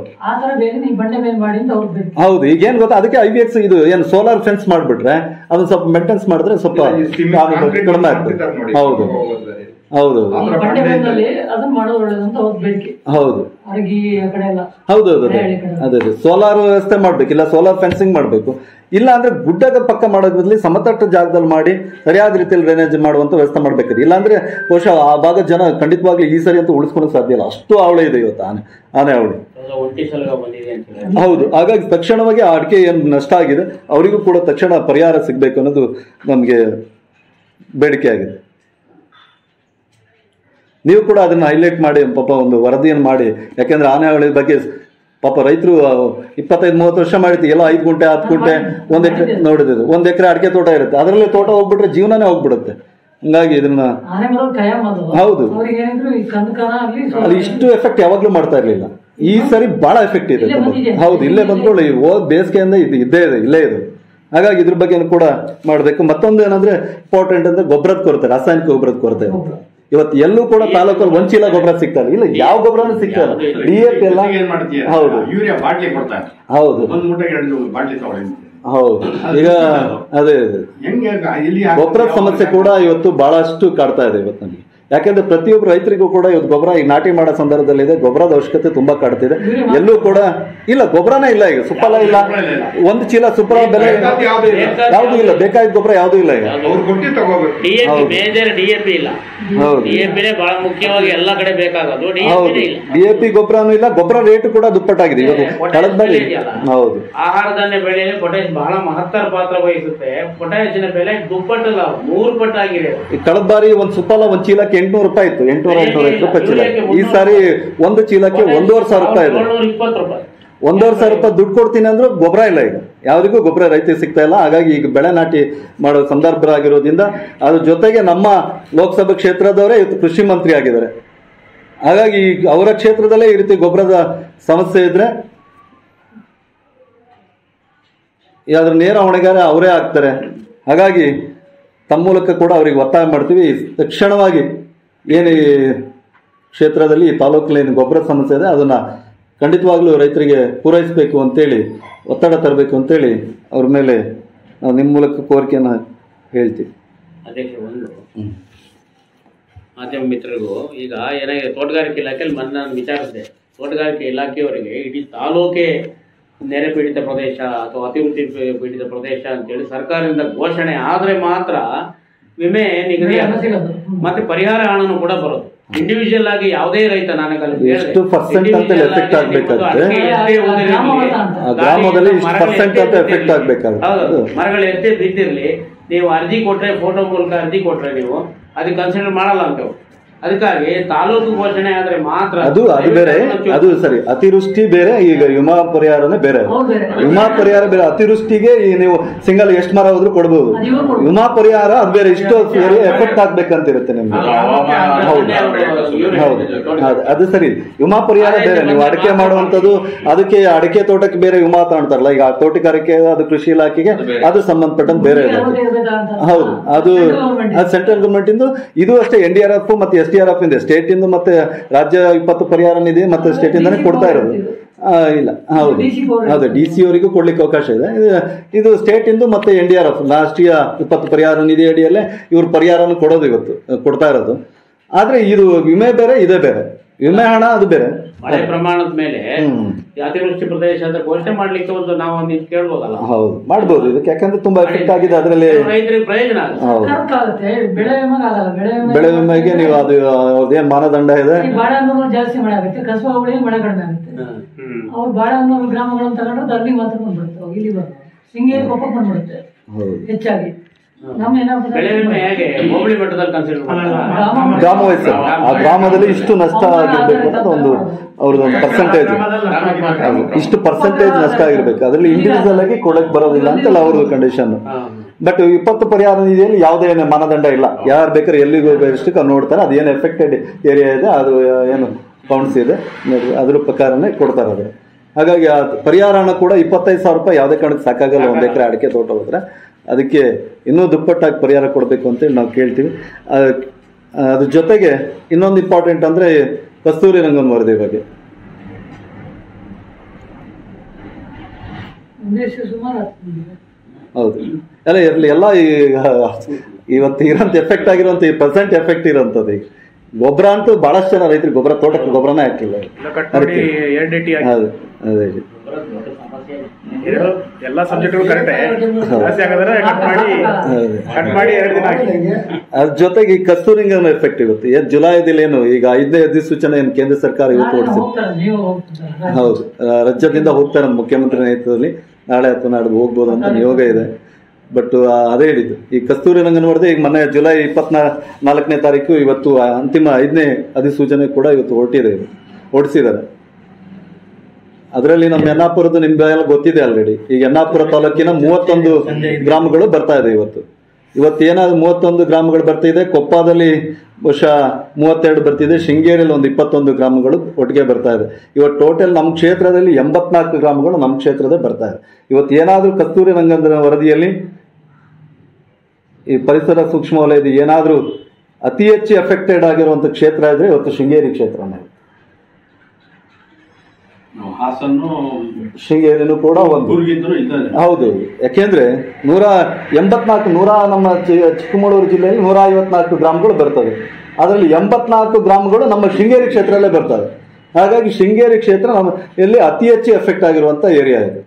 ಹೌದು ಈಗ ಏನ್ ಗೊತ್ತಾ, ಅದಕ್ಕೆ IVX ಇದು ಏನು ಸೋಲಾರ್ ಫೆನ್ಸ್ ಮಾಡ್ಬಿಟ್ರೆ ಅದನ್ನ ಸ್ವಲ್ಪ ಮೇಂಟೆನ್ಸ್ ಮಾಡಿದ್ರೆ ಸ್ವಲ್ಪ ಕಡಿಮೆ ಆಗ್ತದೆ. ಹೌದು ಹೌದು ಹೌದು ಹೌದೌದು ಅದೇ ಸೋಲಾರ್ ವ್ಯವಸ್ಥೆ ಮಾಡ್ಬೇಕಿಲ್ಲ, ಸೋಲಾರ್ ಫೆನ್ಸಿಂಗ್ ಮಾಡ್ಬೇಕು. ಇಲ್ಲ ಅಂದ್ರೆ ಗುಡ್ಡದ ಪಕ್ಕ ಮಾಡೋದ್ ಬದಲಿ ಸಮತಟ್ಟ ಜಾಗದಲ್ಲಿ ಮಾಡಿ ಸರಿಯಾದ ರೀತಿಯಲ್ಲಿ ಡ್ರೈನೇಜ್ ಮಾಡುವಂತ ವ್ಯವಸ್ಥೆ ಮಾಡ್ಬೇಕಿದೆ. ಇಲ್ಲಾಂದ್ರೆ ಬಹುಶಃ ಆ ಭಾಗದ ಜನ ಖಂಡಿತವಾಗ್ಲೂ ಈ ಸರಿ ಅಂತ ಉಳಿಸ್ಕೊಳ್ಳೋಕೆ ಸಾಧ್ಯ ಇಲ್ಲ. ಅಷ್ಟು ಅವಳೆ ಇದೆ ಇವತ್ತು ಆನೆ ಅವಳಿ. ಹೌದು, ಹಾಗಾಗಿ ತಕ್ಷಣವಾಗಿ ಆ ಅಡಿಕೆ ಏನು ನಷ್ಟ ಆಗಿದೆ ಅವರಿಗೂ ಕೂಡ ತಕ್ಷಣ ಪರಿಹಾರ ಸಿಗ್ಬೇಕು ಅನ್ನೋದು ನಮ್ಗೆ ಬೇಡಿಕೆ ಆಗಿದೆ. ನೀವು ಕೂಡ ಅದನ್ನ ಹೈಲೈಟ್ ಮಾಡಿ ಪಾಪ ಒಂದು ವರದಿಯನ್ನು ಮಾಡಿ. ಯಾಕೆಂದ್ರೆ ಆನೆ ಅವಳಿ ಬಗ್ಗೆ ಪಾಪ ರೈತರು 25-30 ವರ್ಷ ಮಾಡಿರ್ತೀವಿ, ಎಲ್ಲ 5 ಗುಂಟೆ 10 ಗುಂಟೆ 1 ಎಕರೆ ನೋಡಿದ್ರು, 1 ಎಕರೆ ಅಡಿಕೆ ತೋಟ ಇರುತ್ತೆ, ಅದರಲ್ಲಿ ತೋಟ ಹೋಗ್ಬಿಟ್ರೆ ಜೀವನನೇ ಹೋಗ್ಬಿಡುತ್ತೆ. ಹಂಗಾಗಿ ಇದನ್ನ ಹೌದು ಅದು ಇಷ್ಟು ಎಫೆಕ್ಟ್ ಯಾವಾಗ್ಲೂ ಮಾಡ್ತಾ ಇರ್ಲಿಲ್ಲ. ಈ ಸರಿ ಬಹಳ ಎಫೆಕ್ಟ್ ಇದೆ. ಹೌದು, ಇಲ್ಲೇ ಬಂದ್ಕೊಳ್ಳಿ, ಬೇಸಿಗೆಯಿಂದ ಇದು ಇದ್ದೇ ಇದೆ, ಇಲ್ಲೇ ಇದೆ. ಹಾಗಾಗಿ ಇದ್ರ ಬಗ್ಗೆ ಕೂಡ ಮಾಡ್ಬೇಕು. ಮತ್ತೊಂದು ಏನಂದ್ರೆ ಇಂಪಾರ್ಟೆಂಟ್ ಅಂದ್ರೆ ಗೊಬ್ಬರದ ಕೊರತೆ, ರಾಸಾಯನಿಕ ಗೊಬ್ಬರದ ಕೊರತೆ. ಇವತ್ತು ಎಲ್ಲೂ ಕೂಡ ತಾಲೂಕಲ್ಲಿ 1 ಚೀಲ ಗೊಬ್ಬರ ಸಿಗ್ತಲ್ಲ, ಇಲ್ಲ ಯಾವ ಗೊಬ್ಬರನೂ ಸಿಗ್ತಲ್ಲ. DAP ಎಲ್ಲ ಹೌದು ಹೌದು ಹೌದು. ಈಗ ಅದೇ ಗೊಬ್ಬರದ ಸಮಸ್ಯೆ ಕೂಡ ಇವತ್ತು ಬಹಳಷ್ಟು ಕಾಡ್ತಾ ಇದೆ ಇವತ್ತು ನಮಗೆ. ಯಾಕೆಂದ್ರೆ ಪ್ರತಿಯೊಬ್ಬರು ರೈತರಿಗೂ ಕೂಡ ಇವತ್ತು ಗೊಬ್ಬರ ಈಗ ನಾಟಿ ಮಾಡೋ ಸಂದರ್ಭದಲ್ಲಿ ಇದೆ, ಗೊಬ್ಬರದ ಅವಶ್ಯಕತೆ ತುಂಬಾ ಕಾಡ್ತಿದೆ. ಎಲ್ಲೂ ಕೂಡ ಇಲ್ಲ, ಗೊಬ್ಬರನೇ ಇಲ್ಲ. ಈಗ ಸುಪ್ಪಲ ಇಲ್ಲ, 1 ಚೀಲ ಸುಪ್ಪಲ ಬೆಲೆ ಯಾವ್ದು ಇಲ್ಲ, ಬೇಕಾದ ಗೊಬ್ಬರ ಯಾವ್ದು ಇಲ್ಲ ಈಗ. DAP ಗೊಬ್ಬರನೂ ಇಲ್ಲ, ಗೊಬ್ಬರ ರೇಟ್ ಕೂಡ ದುಪ್ಪಟ್ಟಾಗಿದೆ ಇವತ್ತು ಕಳೆದ ಬಾರಿ. ಹೌದು, ಆಹಾರಧಾನ್ಯ ಬೆಳೆಯಲ್ಲಿ ಪೊಟ್ಯಾಶ್ ಬಹಳ ಮಹತ್ತರ ಪಾತ್ರ ವಹಿಸುತ್ತೆ. ಪೊಟ್ಯಾಶಿನ ಬೆಲೆ ದುಪ್ಪಟ್ಟಲ್ಲ, 3 ಪಟ್ಟಾಗಿದೆ. ಕಳೆದ ಬಾರಿ ಒಂದು ಸುಪ್ಪಲ 1 ಚೀಲಕ್ಕೆ 800 ರೂಪಾಯಿ ಇತ್ತು, 800-850 ರೂಪಾಯಿ ಚೀಲ. ಈ ಸಾರಿ 1 ಚೀಲಕ್ಕೆ 1,500 ರೂಪಾಯಿ ಇದೆ. 1,500 ರೂಪಾಯಿ ದುಡ್ಡು ಕೊಡ್ತೀನಿ ಅಂದ್ರೂ ಗೊಬ್ಬರ ಇಲ್ಲ. ಈಗ ಯಾವ್ದಿಗೂ ಗೊಬ್ಬರ ರೈತರಿಗೆ ಸಿಗ್ತಾ ಇಲ್ಲ. ಹಾಗಾಗಿ ಈಗ ಬೆಳೆ ನಾಟಿ ಮಾಡೋ ಸಂದರ್ಭ ಆಗಿರೋದ್ರಿಂದ ಅದ್ರ ಜೊತೆಗೆ ನಮ್ಮ ಲೋಕಸಭಾ ಕ್ಷೇತ್ರದವರೇ ಇವತ್ತು ಕೃಷಿ ಮಂತ್ರಿ ಆಗಿದ್ದಾರೆ. ಹಾಗಾಗಿ ಅವರ ಕ್ಷೇತ್ರದಲ್ಲೇ ಈ ರೀತಿ ಗೊಬ್ಬರದ ಸಮಸ್ಯೆ ಇದ್ರೆ ಅದ್ರ ನೇರ ಹೊಣೆಗಾರ ಅವರೇ ಆಗ್ತಾರೆ. ಹಾಗಾಗಿ ತಮ್ಮ ಮೂಲಕ ಕೂಡ ಅವರಿಗೆ ಒತ್ತಾಯ ಮಾಡ್ತೀವಿ, ತಕ್ಷಣವಾಗಿ ಏನು ಈ ಕ್ಷೇತ್ರದಲ್ಲಿ ಈ ತಾಲೂಕಲ್ಲಿ ಏನು ಗೊಬ್ಬರದ ಸಮಸ್ಯೆ ಇದೆ ಅದನ್ನ ಖಂಡಿತವಾಗ್ಲೂ ರೈತರಿಗೆ ಪೂರೈಸಬೇಕು ಅಂತೇಳಿ, ಒತ್ತಡ ತರಬೇಕು ಅಂತೇಳಿ ಅವ್ರ ಮೇಲೆ ನಾವು ನಿಮ್ಮ ಮೂಲಕ ಕೋರಿಕೆಯನ್ನು ಹೇಳ್ತೀವಿ. ಮಾಧ್ಯಮ ಮಿತ್ರರಿಗೂ ಈಗ ಏನಾಗಿದೆ, ತೋಟಗಾರಿಕೆ ಇಲಾಖೆಯಲ್ಲಿ ಮೊನ್ನೆ ನಾನು ವಿಚಾರಿಸಿದೆ. ತೋಟಗಾರಿಕೆ ಇಲಾಖೆಯವರಿಗೆ ಇಡೀ ತಾಲೂಕೆ ನೆರೆ ಪೀಡಿತ ಪ್ರದೇಶ ಅಥವಾ ಅತಿವೃಷ್ಟಿ ಪೀಡಿತ ಪ್ರದೇಶ ಅಂತೇಳಿ ಸರ್ಕಾರದಿಂದ ಘೋಷಣೆ ಆದರೆ ಮಾತ್ರ ವಿಮೆ ನಿಗದಿ ಮತ್ತೆ ಪರಿಹಾರ ಹಣನೂ ಕೂಡ ಬರೋದು. ಇಂಡಿವಿಜುವಲ್ ಆಗಿ ಯಾವುದೇ ರೈತ ಎಷ್ಟು ಪರ್ಸೆಂಟ್ ಅಂತ ಎಫೆಕ್ಟ್ ಆಗ್ಬೇಕಾಗುತ್ತೆ, ಗ್ರಾಮದಲ್ಲಿ ಪರ್ಸೆಂಟ್ ಅಂತ ಎಫೆಕ್ಟ್ ಆಗ್ಬೇಕಾಗುತ್ತೆ. ಮರಗಳು ಎಷ್ಟೇ ಬಿದ್ದಿರ್ಲಿ, ನೀವು ಅರ್ಜಿ ಕೊಟ್ರೆ, ಫೋಟೋ ಮೂಲಕ ಅರ್ಜಿ ಕೊಟ್ರೆ ನೀವು ಅದಕ್ಕೆ ಕನ್ಸಿಡರ್ ಮಾಡಲ್ಲ ಅಂತ. ಅದಕ್ಕಾಗಿ ತಾಲೂಕು ಘೋಷಣೆ ಆದ್ರೆ ಮಾತ್ರ ಅದು ಬೇರೆ, ಅದು ಸರಿ. ಅತಿವೃಷ್ಟಿ ಬೇರೆ, ಈಗ ವಿಮಾ ಪರಿಹಾರನೇ ಬೇರೆ. ವಿಮಾ ಪರಿಹಾರ ಬೇರೆ. ಅತಿವೃಷ್ಟಿಗೆ ನೀವು ಸಿಂಗಲ್ ಎಷ್ಟು ಮರ ಹೋದ್ರೂ ಕೊಡ್ಬೋದು. ವಿಮಾ ಪರಿಹಾರ ಅದು ಬೇರೆ, ಇಷ್ಟು ಎಫೆಕ್ಟ್ ಆಗ್ಬೇಕಂತಿರುತ್ತೆ ನಿಮ್ಗೆ. ಹೌದು, ಅದು ಸರಿ. ವಿಮಾ ಪರಿಹಾರ ಬೇರೆ. ನೀವು ಅಡಿಕೆ ಮಾಡುವಂತದ್ದು, ಅದಕ್ಕೆ ಅಡಿಕೆ ತೋಟಕ್ಕೆ ಬೇರೆ ವಿಮಾ ತಗೊಳ್ತಾರಲ್ಲ, ಈಗ ತೋಟಗಾರಿಕೆ ಅದು ಕೃಷಿ ಇಲಾಖೆಗೆ ಅದು ಸಂಬಂಧಪಟ್ಟಂತ ಬೇರೆ ಇದೆ. ಹೌದು, ಅದು ಸೆಂಟ್ರಲ್ ಗವರ್ಮೆಂಟ್ ಇಂದು. ಇದು ಅಷ್ಟೇ NDRF ಮತ್ತೆ SDRF ಇದೆ, ಸ್ಟೇಟ್ ಇಂದ ಮತ್ತೆ ರಾಜ್ಯ ವಿಪತ್ತು ಪರಿಹಾರ ನಿಧಿ ಮತ್ತೆ ಸ್ಟೇಟ್ ಇಂದಾನೆ ಕೊಡ್ತಾ ಇರೋದು. ಇಲ್ಲ, ಹೌದು ಹೌದು, DC ಅವರಿಗೂ ಕೊಡ್ಲಿಕ್ಕೆ ಅವಕಾಶ ಇದೆ. ಇದು ಸ್ಟೇಟ್ ಇಂದು ಮತ್ತೆ NDRF ರಾಷ್ಟ್ರೀಯ ವಿಪತ್ತು ಪರಿಹಾರ ನಿಧಿ ಅಡಿಯಲ್ಲೇ ಇವ್ರ ಪರಿಹಾರನ ಕೊಡೋದು ಇವತ್ತು ಕೊಡ್ತಾ ಇರೋದು. ಆದ್ರೆ ಇದು ವಿಮೆ ಬೇರೆ, ಇದೇ ಬೇರೆ. ವಿಮೆ ಹಣ ಅದು ಬೇರೆ. ಮಳೆ ಪ್ರಮಾಣದ ಮೇಲೆ ಅತಿವೃಷ್ಟಿ ಪ್ರದೇಶ ಅಂತ ಘೋಷಣೆ ಮಾಡ್ಲಿಕ್ಕೆ ನಾವು ಒಂದು ಕೇಳ್ಬೋದಲ್ಲ? ಹೌದು, ಮಾಡ್ಬೋದು. ಇದಕ್ಕೆ ಯಾಕಂದ್ರೆ ತುಂಬಾ ಎಫೆಕ್ಟ್ ಆಗಿದೆ ಅದರಲ್ಲಿ. ರೈತರಿಗೆ ಪ್ರಯೋಜನ. ಬೆಳೆ ವಿಮೆಗೆ ನೀವು ಅದು ಅದೇನ್ ಮಾನದಂಡ ಇದೆ. ಬಾಳೆಹಣ್ಣು ಜಾಸ್ತಿ ಮಳೆ ಆಗುತ್ತೆ, ಕಸಬಾ ಹೋಬಳಿಗೆ ಮಳೆ ಕಡಿಮೆ ಆಗುತ್ತೆ. ಅವ್ರು ಬಾಳೆಹಣ್ಣು ಗ್ರಾಮಗಳನ್ನು ತಗೊಂಡ್ರೆ ಅಲ್ಲಿ ಮಾತ್ರ ಬಂದ್ಬಿಡುತ್ತೆ, ಇಲ್ಲಿ ಬರುತ್ತೆ, ಶೃಂಗೇರಿ ಕೊಪ್ಪ ಬಂದ್ಬಿಡುತ್ತೆ ಹೆಚ್ಚಾಗಿ. ಬೆಳೆ ವಿಮೆ ಹೇಗೆ ಹೋಬಳಿ ಮಟ್ಟದಲ್ಲಿ ಕನ್ಸಿಡರ್ ಗ್ರಾಮ ವಯಸ್ಸು, ಆ ಗ್ರಾಮದಲ್ಲಿ ಇಷ್ಟು ನಷ್ಟ ಆಗಿರ್ಬೇಕು ಅಂತ ಒಂದು ಅವ್ರದ್ದೊಂದು ಪರ್ಸೆಂಟೇಜ್, ಇಷ್ಟು ಪರ್ಸೆಂಟೇಜ್ ನಷ್ಟ ಆಗಿರ್ಬೇಕು. ಅದ್ರಲ್ಲಿ ಇಂಡಿವಿಜುವಲ್ ಆಗಿ ಕೊಡಕ್ ಬರೋದಿಲ್ಲ ಅಂತಲ್ಲ ಅವ್ರದ್ದು ಕಂಡೀಷನ್. ಬಟ್ ವಿಪತ್ತು ಪರಿಹಾರ ನಿಧಿಯಲ್ಲಿ ಯಾವುದೇ ಮಾನದಂಡ ಇಲ್ಲ. ಯಾರು ಬೇಕಾದ್ರೆ ಎಲ್ಲಿಗೂ ಎಷ್ಟು ನೋಡ್ತಾರೆ, ಅದೇನು ಎಫೆಕ್ಟೆಡ್ ಏರಿಯಾ ಇದೆ, ಅದು ಏನು ಬೌಂಡ್ಸ್ ಇದೆ, ಅದ್ರ ಪ್ರಕಾರನೇ ಕೊಡ್ತಾರೆ ಅದು. ಹಾಗಾಗಿ ಆ ಪರಿಹಾರ ಹಣ ಕೂಡ 25,000 ರೂಪಾಯಿ ಯಾವುದೇ ಕಾರಣಕ್ಕೆ ಸಾಕಾಗಲ್ಲ ಒಂದು ಎಕರೆ ಅಡಿಕೆ ತೋಟ ಹೋದ್ರೆ. ಅದಕ್ಕೆ ಇನ್ನೂ ದುಪ್ಪಟ್ಟಾಗಿ ಪರಿಹಾರ ಕೊಡಬೇಕು ಅಂತೇಳಿ ನಾವು ಕೇಳ್ತೀವಿ. ಅದ್ರ ಜೊತೆಗೆ ಇನ್ನೊಂದು ಇಂಪಾರ್ಟೆಂಟ್ ಅಂದರೆ ಕಸ್ತೂರಿ ರಂಗನ್ ವರದಿ ಬಗ್ಗೆ. ಹೌದು, ಎಲ್ಲ ಇರಲಿ, ಎಲ್ಲ ಇವತ್ತು ಇರೋಂಥ ಎಫೆಕ್ಟ್ ಆಗಿರೋಂಥ ಪರ್ಸೆಂಟ್ ಎಫೆಕ್ಟ್ ಇರೋಂಥದ್ದು. ಈಗ ಗೊಬ್ಬರ ಅಂತೂ ಬಹಳಷ್ಟು ಜನ ರೈತರಿಗೆ ಗೊಬ್ಬರ, ತೋಟಕ್ಕೆ ಗೊಬ್ಬರನೇ ಹಾಕಿಲ್ಲ. ಹೌದು, ಅದೇ ಎಲ್ಲ ಸಬ್ಜೆಕ್ಟ್ಗಳು ಕರೆಕ್ಟೇ, ಅದ್ರ ಜೊತೆಗೆ ಈ ಕಸ್ತೂರಿ ರಂಗನ್ ಎಫೆಕ್ಟ್ ಇವತ್ತು ಏನ್ ಜುಲೈದಲ್ಲಿ ಏನು ಈಗ 5ನೇ ಅಧಿಸೂಚನೆ ಏನು ಕೇಂದ್ರ ಸರ್ಕಾರ ಇವತ್ತು ಹೊರಡಿಸಿದೆ. ಹೌದು, ರಾಜ್ಯದಿಂದ ಹೋಗ್ತಾರೆ ನಮ್ಮ ಮುಖ್ಯಮಂತ್ರಿ ನೇತೃತ್ವದಲ್ಲಿ. ನಾಳೆ ಅಥವಾ ನಾಡ್ದು ಹೋಗ್ಬೋದು ಅಂತ ನಿಯೋಗ ಇದೆ. ಬಟ್ ಅದೇ ಹೇಳಿದ್ದು, ಈ ಕಸ್ತೂರಿ ರಂಗನ್ ವರದಿ ಈಗ ಮೊನ್ನೆ ಜುಲೈ 24ನೇ ತಾರೀಕು ಇವತ್ತು ಅಂತಿಮ 5ನೇ ಅಧಿಸೂಚನೆ ಕೂಡ ಇವತ್ತು ಹೊರಡಿಸಿದ್ದಾರೆ. ಅದರಲ್ಲಿ ನಮ್ಮ ಯನ್ನಾಪುರದ ನಿಮ್ಗೆಲ್ಲ ಗೊತ್ತಿದೆ ಆಲ್ರೆಡಿ. ಈಗ ಯನ್ನಾಪುರ ತಾಲೂಕಿನ 31 ಗ್ರಾಮಗಳು ಬರ್ತಾ ಇದೆ ಇವತ್ತು ಏನಾದ್ರು 31 ಗ್ರಾಮಗಳು ಬರ್ತಿದೆ. ಕೊಪ್ಪದಲ್ಲಿ ಬಹುಶಃ 32 ಬರ್ತಿದೆ. ಶೃಂಗೇರಿಯಲ್ಲಿ ಒಂದು 21 ಗ್ರಾಮಗಳು ಒಟ್ಟಿಗೆ ಬರ್ತಾ ಇದೆ. ಇವತ್ತು ಟೋಟಲ್ ನಮ್ಮ ಕ್ಷೇತ್ರದಲ್ಲಿ 84 ಗ್ರಾಮಗಳು ನಮ್ಮ ಕ್ಷೇತ್ರದೇ ಬರ್ತಾ ಇದೆ. ಇವತ್ತು ಏನಾದರೂ ಕಸ್ತೂರಿ ರಂಗನ್ ವರದಿಯಲ್ಲಿ ಈ ಪರಿಸರ ಸೂಕ್ಷ್ಮ ವಲಯದ ಏನಾದರೂ ಅತಿ ಹೆಚ್ಚು ಎಫೆಕ್ಟೆಡ್ ಆಗಿರುವಂಥ ಕ್ಷೇತ್ರ ಇದ್ರೆ ಇವತ್ತು ಶೃಂಗೇರಿ ಕ್ಷೇತ್ರನೇ. ಶೃಂಗೇರಿನೂ ಕೂಡ ಒಂದು. ಹೌದು, ಯಾಕೆಂದ್ರೆ 184 ನಮ್ಮ ಚಿಕ್ಕಮಗಳೂರು ಜಿಲ್ಲೆಯಲ್ಲಿ 154 ಗ್ರಾಮಗಳು ಬರ್ತವೆ. ಅದರಲ್ಲಿ 84 ಗ್ರಾಮಗಳು ನಮ್ಮ ಶೃಂಗೇರಿ ಕ್ಷೇತ್ರದಲ್ಲೇ ಬರ್ತವೆ. ಹಾಗಾಗಿ ಶೃಂಗೇರಿ ಕ್ಷೇತ್ರ ನಮ್ಮ ಎಲ್ಲಿ ಅತಿ ಹೆಚ್ಚು ಎಫೆಕ್ಟ್ ಆಗಿರುವಂತ ಏರಿಯಾ ಇದೆ.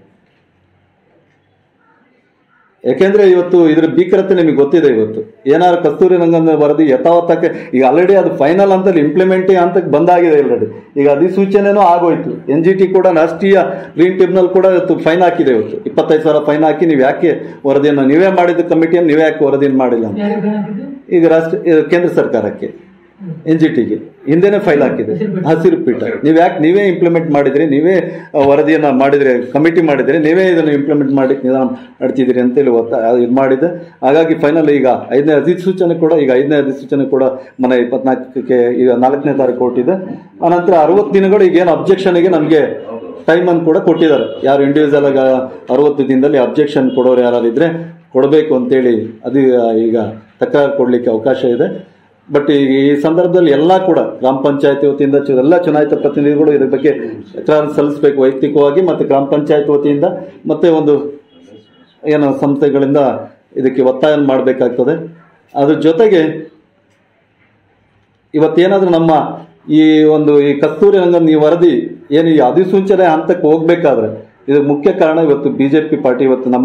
ಯಾಕೆಂದ್ರೆ ಇವತ್ತು ಇದ್ರ ಭೀಕರತೆ ನಿಮಗೆ ಗೊತ್ತಿದೆ. ಇವತ್ತು ಏನಾದ್ರು ಕಸ್ತೂರಿ ರಂಗನ್ ವರದಿ ಯಥಾವತ್ತಕ್ಕೆ ಈಗ ಆಲ್ರೆಡಿ ಅದು ಫೈನಲ್ ಅಂತ ಇಂಪ್ಲಿಮೆಂಟಿ ಅಂತ ಬಂದಾಗಿದೆ ಆಲ್ರೆಡಿ. ಈಗ ಅಧಿಸೂಚನೆನೂ ಆಗೋಯ್ತು. NGT ಕೂಡ ರಾಷ್ಟ್ರೀಯ ಗ್ರೀನ್ ಟ್ರಿಬ್ಯುನಲ್ ಕೂಡ ಇವತ್ತು ಫೈನ್ ಹಾಕಿದೆ. ಇವತ್ತು 25,000 ಫೈನ್ ಹಾಕಿ ನೀವು ಯಾಕೆ ವರದಿಯನ್ನು ನೀವೇ ಮಾಡಿದ ಕಮಿಟಿಯನ್ನು ನೀವೇ ಯಾಕೆ ವರದಿಯನ್ನು ಮಾಡಿಲ್ಲ ಅಂತ ಈಗ ಕೇಂದ್ರ ಸರ್ಕಾರಕ್ಕೆ NGTಗೆ ಹಿಂದೆನೆ ಫೈಲ್ ಹಾಕಿದೆ. ಹಸಿರು ಪೀಠ ನೀವೇ ಇಂಪ್ಲಿಮೆಂಟ್ ಮಾಡಿದ್ರಿ, ನೀವೇ ವರದಿಯನ್ನ ಮಾಡಿದ್ರಿ, ಕಮಿಟಿ ಮಾಡಿದ್ರಿ, ನೀವೇ ಇದನ್ನು ಇಂಪ್ಲಿಮೆಂಟ್ ಮಾಡಿ ನಿಧಾನ ನಡ್ತಿದ್ದೀರಿ ಅಂತೇಳಿ ಇದು ಮಾಡಿದೆ. ಹಾಗಾಗಿ ಫೈನಲ್ ಈಗ 5ನೇ ಅಧಿಸೂಚನೆ ಕೂಡ ಮನೆ 24ಕ್ಕೆ ಈಗ 4ನೇ ತಾರೀಕು ಕೊಟ್ಟಿದೆ. ಆನಂತರ 60 ದಿನಗಳು ಈಗೇನು ಅಬ್ಜೆಕ್ಷನ್ಗೆ ನಮಗೆ ಟೈಮ್ ಅನ್ನು ಕೂಡ ಕೊಟ್ಟಿದ್ದಾರೆ. ಯಾರು ಇಂಡಿವಿಜುವಲ್ ಆಗಿ 60 ದಿನದಲ್ಲಿ ಅಬ್ಜೆಕ್ಷನ್ ಕೊಡೋರು ಯಾರಿದ್ರೆ ಕೊಡಬೇಕು ಅಂತೇಳಿ ಅದು ಈಗ ತಕರಾರು ಕೊಡಲಿಕ್ಕೆ ಅವಕಾಶ ಇದೆ. ಬಟ್ ಈ ಸಂದರ್ಭದಲ್ಲಿ ಎಲ್ಲ ಕೂಡ ಗ್ರಾಮ ಪಂಚಾಯತಿ ವತಿಯಿಂದ ಎಲ್ಲ ಚುನಾಯಿತ ಪ್ರತಿನಿಧಿಗಳು ಇದ್ರ ಬಗ್ಗೆ ತಕರಾರು ಸಲ್ಲಿಸಬೇಕು ವೈಯಕ್ತಿಕವಾಗಿ, ಮತ್ತು ಗ್ರಾಮ ಪಂಚಾಯತ್ ವತಿಯಿಂದ ಮತ್ತೆ ಒಂದು ಏನು ಸಂಸ್ಥೆಗಳಿಂದ ಇದಕ್ಕೆ ಒತ್ತಾಯ ಮಾಡಬೇಕಾಗ್ತದೆ. ಅದ್ರ ಜೊತೆಗೆ ಇವತ್ತೇನಾದ್ರೂ ನಮ್ಮ ಈ ಕಸ್ತೂರಿ ರಂಗನ್ ಈ ವರದಿ ಏನು ಈ ಅಧಿಸೂಚನೆ ಹಂತಕ್ಕೆ ಹೋಗ್ಬೇಕಾದ್ರೆ ಇದು ಮುಖ್ಯ ಕಾರಣ ಇವತ್ತು BJP ಪಾರ್ಟಿ ಇವತ್ತು ನಮ್ಮ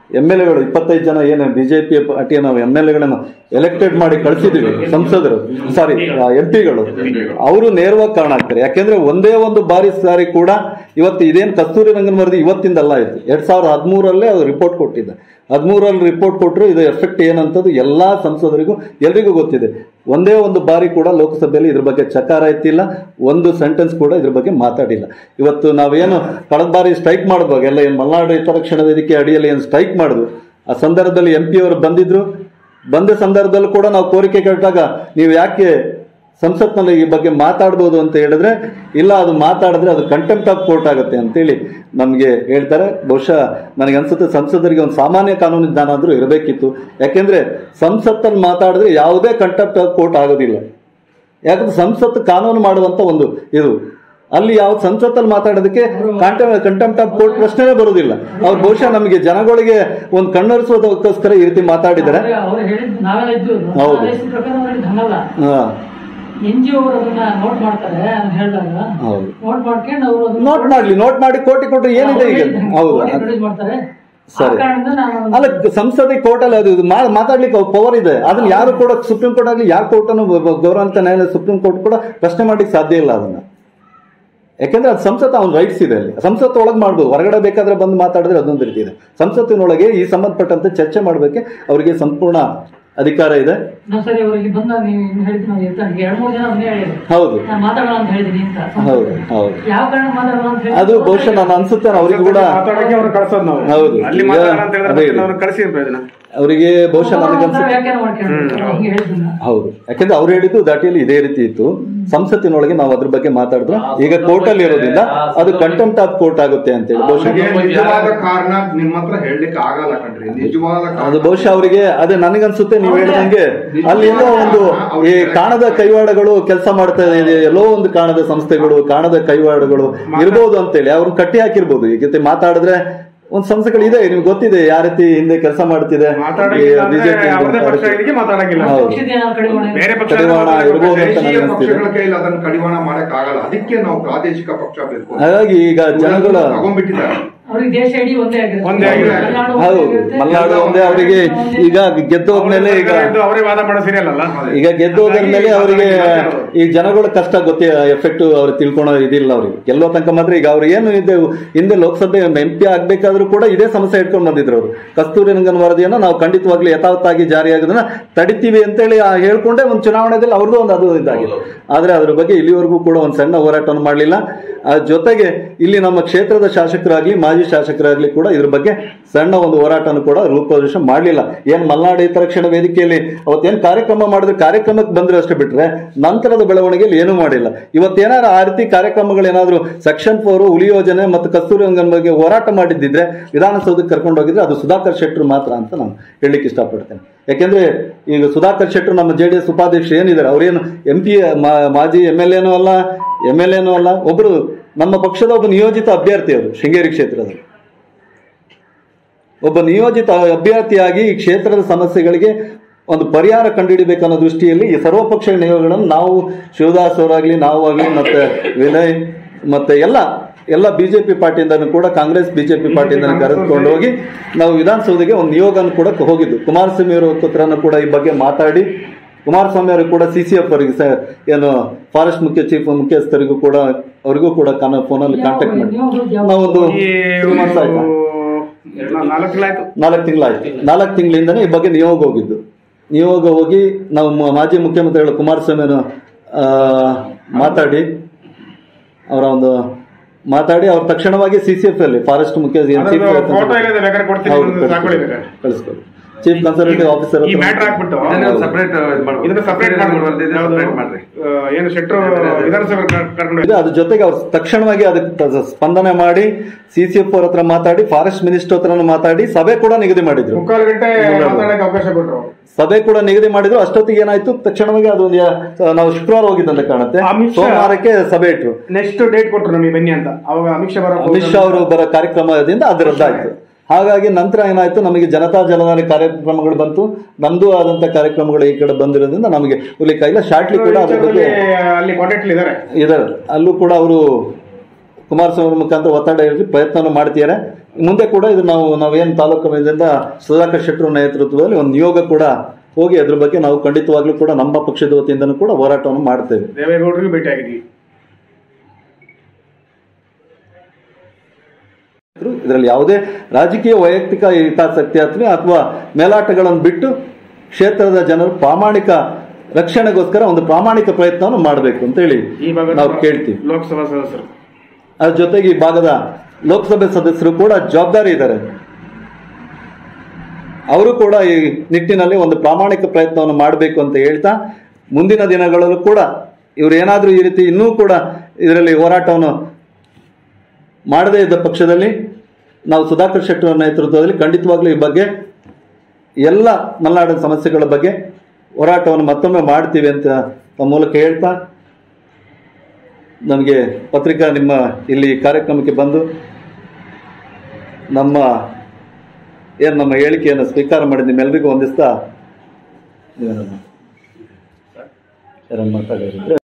MLA ಗಳು 25 ಜನ ಏನು BJP ಪಾರ್ಟಿಯ ನಾವು MLA ಗಳನ್ನು ಎಲೆಕ್ಟೆಡ್ ಮಾಡಿ ಕಳಿಸಿದ್ದೀವಿ, ಸಂಸದರು ಸಾರಿ MP ಗಳು, ಅವರು ನೇರವಾಗಿ ಕಾರಣ ಆಗ್ತಾರೆ. ಯಾಕೆಂದ್ರೆ ಒಂದೇ ಒಂದು ಸಾರಿ ಕೂಡ ಇವತ್ತು ಇದೇನು ಕಸ್ತೂರಿ ರಂಗನ್ ವರದಿ ಇವತ್ತಿಂದಲ್ಲ, ಇತ್ತು 2013 ಅವ್ರು ರಿಪೋರ್ಟ್ ಕೊಟ್ಟಿದ್ದ. 13 ರಿಪೋರ್ಟ್ ಕೊಟ್ಟರು ಇದು ಎಫೆಕ್ಟ್ ಏನಂತದ್ದು ಎಲ್ಲ ಸಂಸದರಿಗೂ ಎಲ್ರಿಗೂ ಗೊತ್ತಿದೆ. ಒಂದೇ ಒಂದು ಬಾರಿ ಕೂಡ ಲೋಕಸಭೆಯಲ್ಲಿ ಇದ್ರ ಬಗ್ಗೆ ಚಕಾರ ಎತ್ತಿಲ್ಲ, ಒಂದು ಸೆಂಟೆನ್ಸ್ ಕೂಡ ಇದ್ರ ಬಗ್ಗೆ ಮಾತಾಡಿಲ್ಲ. ಇವತ್ತು ನಾವೇನು ಕಳೆದ ಬಾರಿ ಸ್ಟ್ರೈಕ್ ಮಾಡುವಾಗ ಎಲ್ಲ ಏನು ಮಲೆನಾಡು ಹಿತರಕ್ಷಣಾ ವೇದಿಕೆ ಅಡಿಯಲ್ಲಿ ಏನು ಸ್ಟ್ರೈಕ್ ಮಾಡಿದ್ವು, ಆ ಸಂದರ್ಭದಲ್ಲಿ MP ಅವರು ಬಂದ ಸಂದರ್ಭದಲ್ಲೂ ಕೂಡ ನಾವು ಕೋರಿಕೆ ಕೇಳಿದಾಗ ನೀವು ಯಾಕೆ ಸಂಸತ್ನಲ್ಲಿ ಈ ಬಗ್ಗೆ ಮಾತಾಡ್ಬೋದು ಅಂತ ಹೇಳಿದ್ರೆ, ಇಲ್ಲ ಅದು ಮಾತಾಡಿದ್ರೆ ಅದು ಕಂಟೆಂಪ್ಟ್ ಆಫ್ ಕೋರ್ಟ್ ಆಗುತ್ತೆ ಅಂತೇಳಿ ನಮಗೆ ಹೇಳ್ತಾರೆ. ಬಹುಶಃ ನನಗೆ ಅನ್ಸುತ್ತೆ ಸಂಸದರಿಗೆ ಒಂದು ಸಾಮಾನ್ಯ ಕಾನೂನು ಜ್ಞಾನ ಆದರೂ ಇರಬೇಕಿತ್ತು. ಯಾಕೆಂದ್ರೆ ಸಂಸತ್ತಲ್ಲಿ ಮಾತಾಡಿದ್ರೆ ಯಾವುದೇ ಕಂಟೆಂಪ್ಟ್ ಆಫ್ ಕೋರ್ಟ್ ಆಗೋದಿಲ್ಲ. ಯಾಕಂದ್ರೆ ಸಂಸತ್ತು ಕಾನೂನು ಮಾಡುವಂತ ಒಂದು ಇದು, ಅಲ್ಲಿ ಯಾವ ಸಂಸತ್ತಲ್ಲಿ ಮಾತಾಡೋದಕ್ಕೆ ಕಂಟೆಂಪ್ಟ್ ಆಫ್ ಕೋರ್ಟ್ ಪ್ರಶ್ನೆನೇ ಬರುವುದಿಲ್ಲ. ಅವ್ರು ಬಹುಶಃ ನಮಗೆ ಜನಗಳಿಗೆ ಒಂದು ಕಣ್ಣರಿಸೋದಕ್ಕೋಸ್ಕರ ಈ ರೀತಿ ಮಾತಾಡಿದ್ದಾರೆ. ಹೌದು. NGO ನೋಟ್ ಮಾಡ್ತಾರೆ ಅಂತ ಹೇಳಿದಾಗ ನೋಟ್ ಮಾಡ್ಕೊಂಡು ಅವರು ನೋಟ್ ಮಾಡಿ ಕೋಟಿ ಕೊಟ್ಟರು ಏನಿದೆ ಈಗ. ಹೌದು ಸರಿ, ಅಲ್ಲ ಸಂಸದೆ ಕೋರ್ಟ್ ಅಲ್ಲಿ ಅದು ಮಾತಾಡ್ಲಿಕ್ಕೆ ಪವರ್ ಇದೆ. ಅದನ್ನ ಯಾರು ಕೂಡ ಸುಪ್ರೀಂ ಕೋರ್ಟ್ ಆಗಲಿ ಯಾವ ಕೋರ್ಟ್ ಅನ್ನು ಗೌರವಾನ್ವಿತ ನ್ಯಾಯಾಲಯ ಸುಪ್ರೀಂ ಕೋರ್ಟ್ ಕೂಡ ಪ್ರಶ್ನೆ ಮಾಡ್ಲಿಕ್ಕೆ ಸಾಧ್ಯ ಇಲ್ಲ ಅದನ್ನ. ಯಾಕೆಂದ್ರೆ ಅದು ಸಂಸತ್ ಅವ್ನ ರೈಟ್ಸ್ ಇದೆ, ಅಲ್ಲಿ ಸಂಸತ್ ಒಳಗೆ ಮಾಡ್ಬೋದು. ಹೊರಗಡೆ ಬೇಕಾದ್ರೆ ಬಂದು ಮಾತಾಡಿದ್ರೆ ಅದೊಂದು ರೀತಿ ಇದೆ. ಸಂಸತ್ತಿನೊಳಗೆ ಈ ಸಂಬಂಧಪಟ್ಟಂತೆ ಚರ್ಚೆ ಮಾಡಬೇಕು, ಅವರಿಗೆ ಸಂಪೂರ್ಣ ಅಧಿಕಾರ ಇದೆ. ಹೌದು ಅದು ಬಹುಶಃ ನಾನು ಅನ್ಸುತ್ತೆ ಅವ್ರಿಗೆ ಕೂಡ ಹೌದು ಅವರಿಗೆ ಬಹುಶಃ ಹೌದು. ಯಾಕೆಂದ್ರೆ ಅವ್ರು ಹೇಳಿದ್ದು ದಾಟಿಯಲ್ಲಿ ಇದೇ ರೀತಿ ಇತ್ತು. ಸಂಸತ್ತಿನೊಳಗೆ ನಾವು ಅದ್ರ ಬಗ್ಗೆ ಮಾತಾಡಿದ್ರೆ ಈಗ ಕೋರ್ಟ್ ಅಲ್ಲಿ ಇರೋದ್ರಿಂದ ಅದು ಕಂಟೆಂಪ್ಟ್ ಆಫ್ ಕೋರ್ಟ್ ಆಗುತ್ತೆ ಅಂತೇಳಿ ಬಹುಶಃ ಅದು ಬಹುಶಃ ಅವರಿಗೆ ಅದೇ ನನಗನ್ಸುತ್ತೆ. ನೀವು ಹೇಳಿದಂಗೆ ಅಲ್ಲಿ ಎಲ್ಲೋ ಒಂದು ಈ ಕಾಣದ ಕೈವಾಡಗಳು ಕೆಲಸ ಮಾಡ್ತಾ ಇದೆ, ಎಲ್ಲೋ ಒಂದು ಕಾಣದ ಸಂಸ್ಥೆಗಳು ಕಾಣದ ಕೈವಾಡಗಳು ಇರ್ಬೋದು ಅಂತೇಳಿ ಅವ್ರನ್ನ ಕಟ್ಟಿ ಹಾಕಿರ್ಬೋದು. ಈ ಜೊತೆ ಮಾತಾಡಿದ್ರೆ ಒಂದು ಸಂಸ್ಥೆಗಳು ಇದೆ, ನಿಮ್ಗೆ ಗೊತ್ತಿದೆ ಯಾವ ರೀತಿ ಹಿಂದೆ ಕೆಲಸ ಮಾಡ್ತಿದೆ. ಹಾಗಾಗಿ ಈಗ ಜನಗಳು ಮಲೆನಾಡು ಒಂದೇ ಅವರಿಗೆ ಈಗ ಗೆದ್ದೋದ್ಮೇಲೆ ಈಗ ಗೆದ್ದೋದ್ರ ಮೇಲೆ ಅವರಿಗೆ ಈ ಜನಗಳ ಕಷ್ಟ ಗೊತ್ತೇ ಎಫೆಕ್ಟ್ ಅವ್ರು ತಿಳ್ಕೊಳೋ ಇದಿಲ್ಲ. ಅವ್ರಿಗೆ ಗೆಲ್ಲೋ ತನಕ ಮಾತ್ರ ಈಗ ಅವ್ರು ಏನು ಇದೆ ಹಿಂದೆ ಲೋಕಸಭೆ MP ಆಗ್ಬೇಕಾದ್ರೂ ಕೂಡ ಇದೇ ಸಮಸ್ಯೆ ಇಟ್ಕೊಂಡು ಬಂದಿದ್ರು ಅವರು. ಕಸ್ತೂರಿ ರಂಗನ್ ವರದಿಯನ್ನ ನಾವು ಖಂಡಿತವಾಗ್ಲೂ ಯಥಾವತ್ತಾಗಿ ಜಾರಿಯಾಗೋದನ್ನ ತಡಿತೀವಿ ಅಂತೇಳಿ ಹೇಳ್ಕೊಂಡೆ ಒಂದು ಚುನಾವಣೆಯಲ್ಲಿ ಅವ್ರದ್ದು ಒಂದು ಅದು ಇದಾಗಿದೆ. ಆದ್ರೆ ಅದ್ರ ಬಗ್ಗೆ ಇಲ್ಲಿವರೆಗೂ ಕೂಡ ಒಂದು ಸಣ್ಣ ಹೋರಾಟವನ್ನು ಮಾಡಲಿಲ್ಲ. ಅದ್ರ ಜೊತೆಗೆ ಇಲ್ಲಿ ನಮ್ಮ ಕ್ಷೇತ್ರದ ಶಾಸಕರಾಗ್ಲಿ ಮಾಜಿ ಶಾಸಕರಾಗ್ಲಿ ಕೂಡ ಇದ್ರ ಬಗ್ಗೆ ಸಣ್ಣ ಒಂದು ಹೋರಾಟನೂ ಕೂಡ ರೂಪುರೇಷೆ ಮಾಡಲಿಲ್ಲ. ಏನ್ ಮಲೆನಾಡು ಹಿತರಕ್ಷಣಾ ವೇದಿಕೆಯಲ್ಲಿ ಅವತ್ತೇನು ಕಾರ್ಯಕ್ರಮ ಮಾಡಿದ್ರೆ ಕಾರ್ಯಕ್ರಮಕ್ಕೆ ಬಂದ್ರೆ ಅಷ್ಟೇ ಬಿಟ್ರೆ ನಂತರದ ಬೆಳವಣಿಗೆಯಲ್ಲಿ ಏನೂ ಮಾಡಿಲ್ಲ. ಇವತ್ತೇನಾದ್ರು ಆ ರೀತಿ ಕಾರ್ಯಕ್ರಮಗಳೇನಾದ್ರು ಸೆಕ್ಷನ್ 4 ಹುಲಿ ಯೋಜನೆ ಮತ್ತು ಕಸ್ತೂರಿ ರಂಗನ್ ಬಗ್ಗೆ ಹೋರಾಟ ಮಾಡಿದ್ದಿದ್ರೆ ವಿಧಾನಸೌಧಕ್ಕೆ ಕರ್ಕೊಂಡು ಹೋಗಿದ್ರೆ ಅದು ಸುಧಾಕರ್ ಶೆಟ್ಟರ್ ಮಾತ್ರ ಅಂತ ನಾನು ಹೇಳಲಿಕ್ಕೆ ಇಷ್ಟಪಡ್ತೇನೆ. ಯಾಕೆಂದ್ರೆ ಈಗ ಸುಧಾಕರ್ ಶೆಟ್ಟರ್ ನಮ್ಮ JDS ಉಪಾಧ್ಯಕ್ಷ ಏನಿದ್ದಾರೆ ಅವ್ರೇನು MP ಮಾಜಿ MLA ಅಲ್ಲ, ಒಬ್ರು ನಮ್ಮ ಪಕ್ಷದ ಒಬ್ಬ ನಿಯೋಜಿತ ಅಭ್ಯರ್ಥಿ ಅವರು. ಶೃಂಗೇರಿ ಕ್ಷೇತ್ರದಲ್ಲಿ ಒಬ್ಬ ನಿಯೋಜಿತ ಅಭ್ಯರ್ಥಿಯಾಗಿ ಈ ಕ್ಷೇತ್ರದ ಸಮಸ್ಯೆಗಳಿಗೆ ಒಂದು ಪರಿಹಾರ ಕಂಡುಹಿಡಿಬೇಕನ್ನೋ ದೃಷ್ಟಿಯಲ್ಲಿ ಈ ಸರ್ವಪಕ್ಷ ನಿಯೋಗಗಳನ್ನು ನಾವು ಶಿವದಾಸ್ ಅವರಾಗ್ಲಿ ನಾವು ಆಗಲಿ ಮತ್ತೆ ವಿನಯ್ ಮತ್ತೆ ಎಲ್ಲ BJP ಪಾರ್ಟಿಯಿಂದನೂ ಕೂಡ ಕಾಂಗ್ರೆಸ್ BJP ಪಾರ್ಟಿಯಿಂದ ಕರೆದುಕೊಂಡು ಹೋಗಿ ನಾವು ವಿಧಾನಸೌಧಕ್ಕೆ ಒಂದು ನಿಯೋಗನ ಕೂಡ ಹೋಗಿದ್ದು. ಕುಮಾರಸ್ವಾಮಿ ಅವರ ಹತ್ರನೂ ಕೂಡ ಈ ಬಗ್ಗೆ ಮಾತಾಡಿ ಕುಮಾರಸ್ವಾಮಿ ಅವರು ಕೂಡ CCF ಅವರಿಗೆ ಏನು ಫಾರೆಸ್ಟ್ ಮುಖ್ಯಸ್ಥರಿಗೂ ಕೂಡ ಅವರಿಗೂ ಕೂಡ ಫೋನಲ್ಲಿ ಕಾಂಟ್ಯಾಕ್ಟ್ ಮಾಡಿ ನಾವೊಂದು 4 ತಿಂಗಳಾಯ್ತು. 4 ತಿಂಗಳಿಂದನೇ ಈ ಬಗ್ಗೆ ನಿಯೋಗ ಹೋಗಿ ನಾವು ಮಾಜಿ ಮುಖ್ಯಮಂತ್ರಿಗಳು ಕುಮಾರಸ್ವಾಮಿಯನ್ನು ಮಾತಾಡಿ ಅವ್ರು ತಕ್ಷಣವಾಗಿ CCF ಅಲ್ಲಿ ಫಾರೆಸ್ಟ್ ಕಳಿಸ್ಕೊಳ್ಳಿ ಚೀಫ್ ಕನ್ಸರ್ವೇಟಿವ್ ಆಫೀಸರ್ ಅದ್ರ ಜೊತೆಗೆ ಅವ್ರು ತಕ್ಷಣವಾಗಿ ಅದಕ್ಕೆ ಸ್ಪಂದನೆ ಮಾಡಿ CCF ಅವ್ರ ಹತ್ರ ಮಾತಾಡಿ ಫಾರೆಸ್ಟ್ ಮಿನಿಸ್ಟರ್ ಹತ್ರ ಮಾತಾಡಿ ಸಭೆ ಕೂಡ ನಿಗದಿ ಮಾಡಿದ್ರು. ಅಷ್ಟೊತ್ತಿಗೆ ಏನಾಯ್ತು, ತಕ್ಷಣವಾಗಿ ಅದೊಂದು ನಾವು ಶುಕ್ರವಾರ ಹೋಗಿದ್ದಂತ ಕಾಣುತ್ತೆ, ಸೋಮವಾರಕ್ಕೆ ಸಭೆ ಇಟ್ರು. ನೆಕ್ಸ್ಟ್ ಡೇಟ್ ಕೊಟ್ಟರು ನಮಗೆ ಬನ್ನಿ ಅಂತ. ಅವಾಗ ಅಮಿತ್ ಶಾ ಅವರು ಬರೋ ಕಾರ್ಯಕ್ರಮದಿಂದ ಅದು ರದ್ದಾಯ್ತು. ಹಾಗಾಗಿ ನಂತರ ಏನಾಯ್ತು, ನಮಗೆ ಜನತಾ ಜಲಧಾರೆ ಕಾರ್ಯಕ್ರಮಗಳು ಬಂತು, ನಮ್ದು ಆದಂತ ಕಾರ್ಯಕ್ರಮಗಳು ಈ ಕಡೆ ಬಂದಿರೋದ್ರಿಂದ ನಮಗೆ ಉಳಿಕಾಗಿಲ್ಲ. ಶಾರ್ಟ್ಲಿ ಕೂಡ ಅದ್ರ ಬಗ್ಗೆ ಇದ್ದಾರೆ, ಅಲ್ಲೂ ಕೂಡ ಅವರು ಕುಮಾರಸ್ವಾಮಿ ಮುಖಾಂತರ ಒತ್ತಡ ಹೇಳಿ ಪ್ರಯತ್ನ ಮಾಡ್ತಿದ್ದಾರೆ. ಮುಂದೆ ಕೂಡ ಇದು ನಾವೇನು ತಾಲೂಕು ಕಮಿಟಿಯಿಂದ ಸುಧಾಕರ್ ಶೆಟ್ಟರ್ ನೇತೃತ್ವದಲ್ಲಿ ಒಂದು ನಿಯೋಗ ಕೂಡ ಹೋಗಿ ಅದ್ರ ಬಗ್ಗೆ ನಾವು ಖಂಡಿತವಾಗ್ಲೂ ಕೂಡ ನಮ್ಮ ಪಕ್ಷದ ವತಿಯಿಂದನೂ ಕೂಡ ಹೋರಾಟವನ್ನು ಮಾಡ್ತೇವೆ. ದೇವೇಗೌಡರಿಗೆ ಭೇಟಿ ಆಗಿದ್ವಿ. ಇದರಲ್ಲಿ ಯಾವುದೇ ರಾಜಕೀಯ ವೈಯಕ್ತಿಕ ಹಿತಾಸಕ್ತಿ ಅಥವಾ ಮೇಲಾಟಗಳನ್ನು ಬಿಟ್ಟು ಕ್ಷೇತ್ರದ ಜನರು ಪ್ರಾಮಾಣಿಕ ರಕ್ಷಣೆಗೋಸ್ಕರ ಒಂದು ಪ್ರಾಮಾಣಿಕ ಪ್ರಯತ್ನವನ್ನು ಮಾಡಬೇಕು ಅಂತ ಹೇಳಿ ನಾವು ಕೇಳ್ತೀವಿ. ಲೋಕಸಭಾ ಸದಸ್ಯರು ಅದ್ರ ಜೊತೆಗೆ ಈ ಭಾಗದ ಲೋಕಸಭೆ ಸದಸ್ಯರು ಕೂಡ ಜವಾಬ್ದಾರಿ ಇದ್ದಾರೆ. ಅವರು ಕೂಡ ಈ ನಿಟ್ಟಿನಲ್ಲಿ ಒಂದು ಪ್ರಾಮಾಣಿಕ ಪ್ರಯತ್ನವನ್ನು ಮಾಡಬೇಕು ಅಂತ ಹೇಳ್ತಾ, ಮುಂದಿನ ದಿನಗಳಲ್ಲೂ ಕೂಡ ಇವರು ಏನಾದರೂ ಈ ರೀತಿ ಇನ್ನೂ ಕೂಡ ಇದರಲ್ಲಿ ಹೋರಾಟವನ್ನು ಮಾಡದೇ ಇದ್ದ ಪಕ್ಷದಲ್ಲಿ ನಾವು ಸುಧಾಕರ್ ಶೆಟ್ಟರ್ ನೇತೃತ್ವದಲ್ಲಿ ಖಂಡಿತವಾಗ್ಲೂ ಈ ಬಗ್ಗೆ ಎಲ್ಲ ಮಲೆನಾಡಿನ ಸಮಸ್ಯೆಗಳ ಬಗ್ಗೆ ಹೋರಾಟವನ್ನು ಮತ್ತೊಮ್ಮೆ ಮಾಡ್ತೀವಿ ಅಂತ ತಮ್ಮ ಮೂಲಕ ಹೇಳ್ತಾ, ನಮಗೆ ಪತ್ರಿಕಾ ನಿಮ್ಮ ಇಲ್ಲಿ ಕಾರ್ಯಕ್ರಮಕ್ಕೆ ಬಂದು ನಮ್ಮ ಹೇಳಿಕೆಯನ್ನು ಸ್ವೀಕಾರ ಮಾಡಿದ ನಿಮ್ಮೆಲ್ಲರಿಗೂ ವಂದಿಸ್ತಾ ಮಾತಾಡಿದ್ರೆ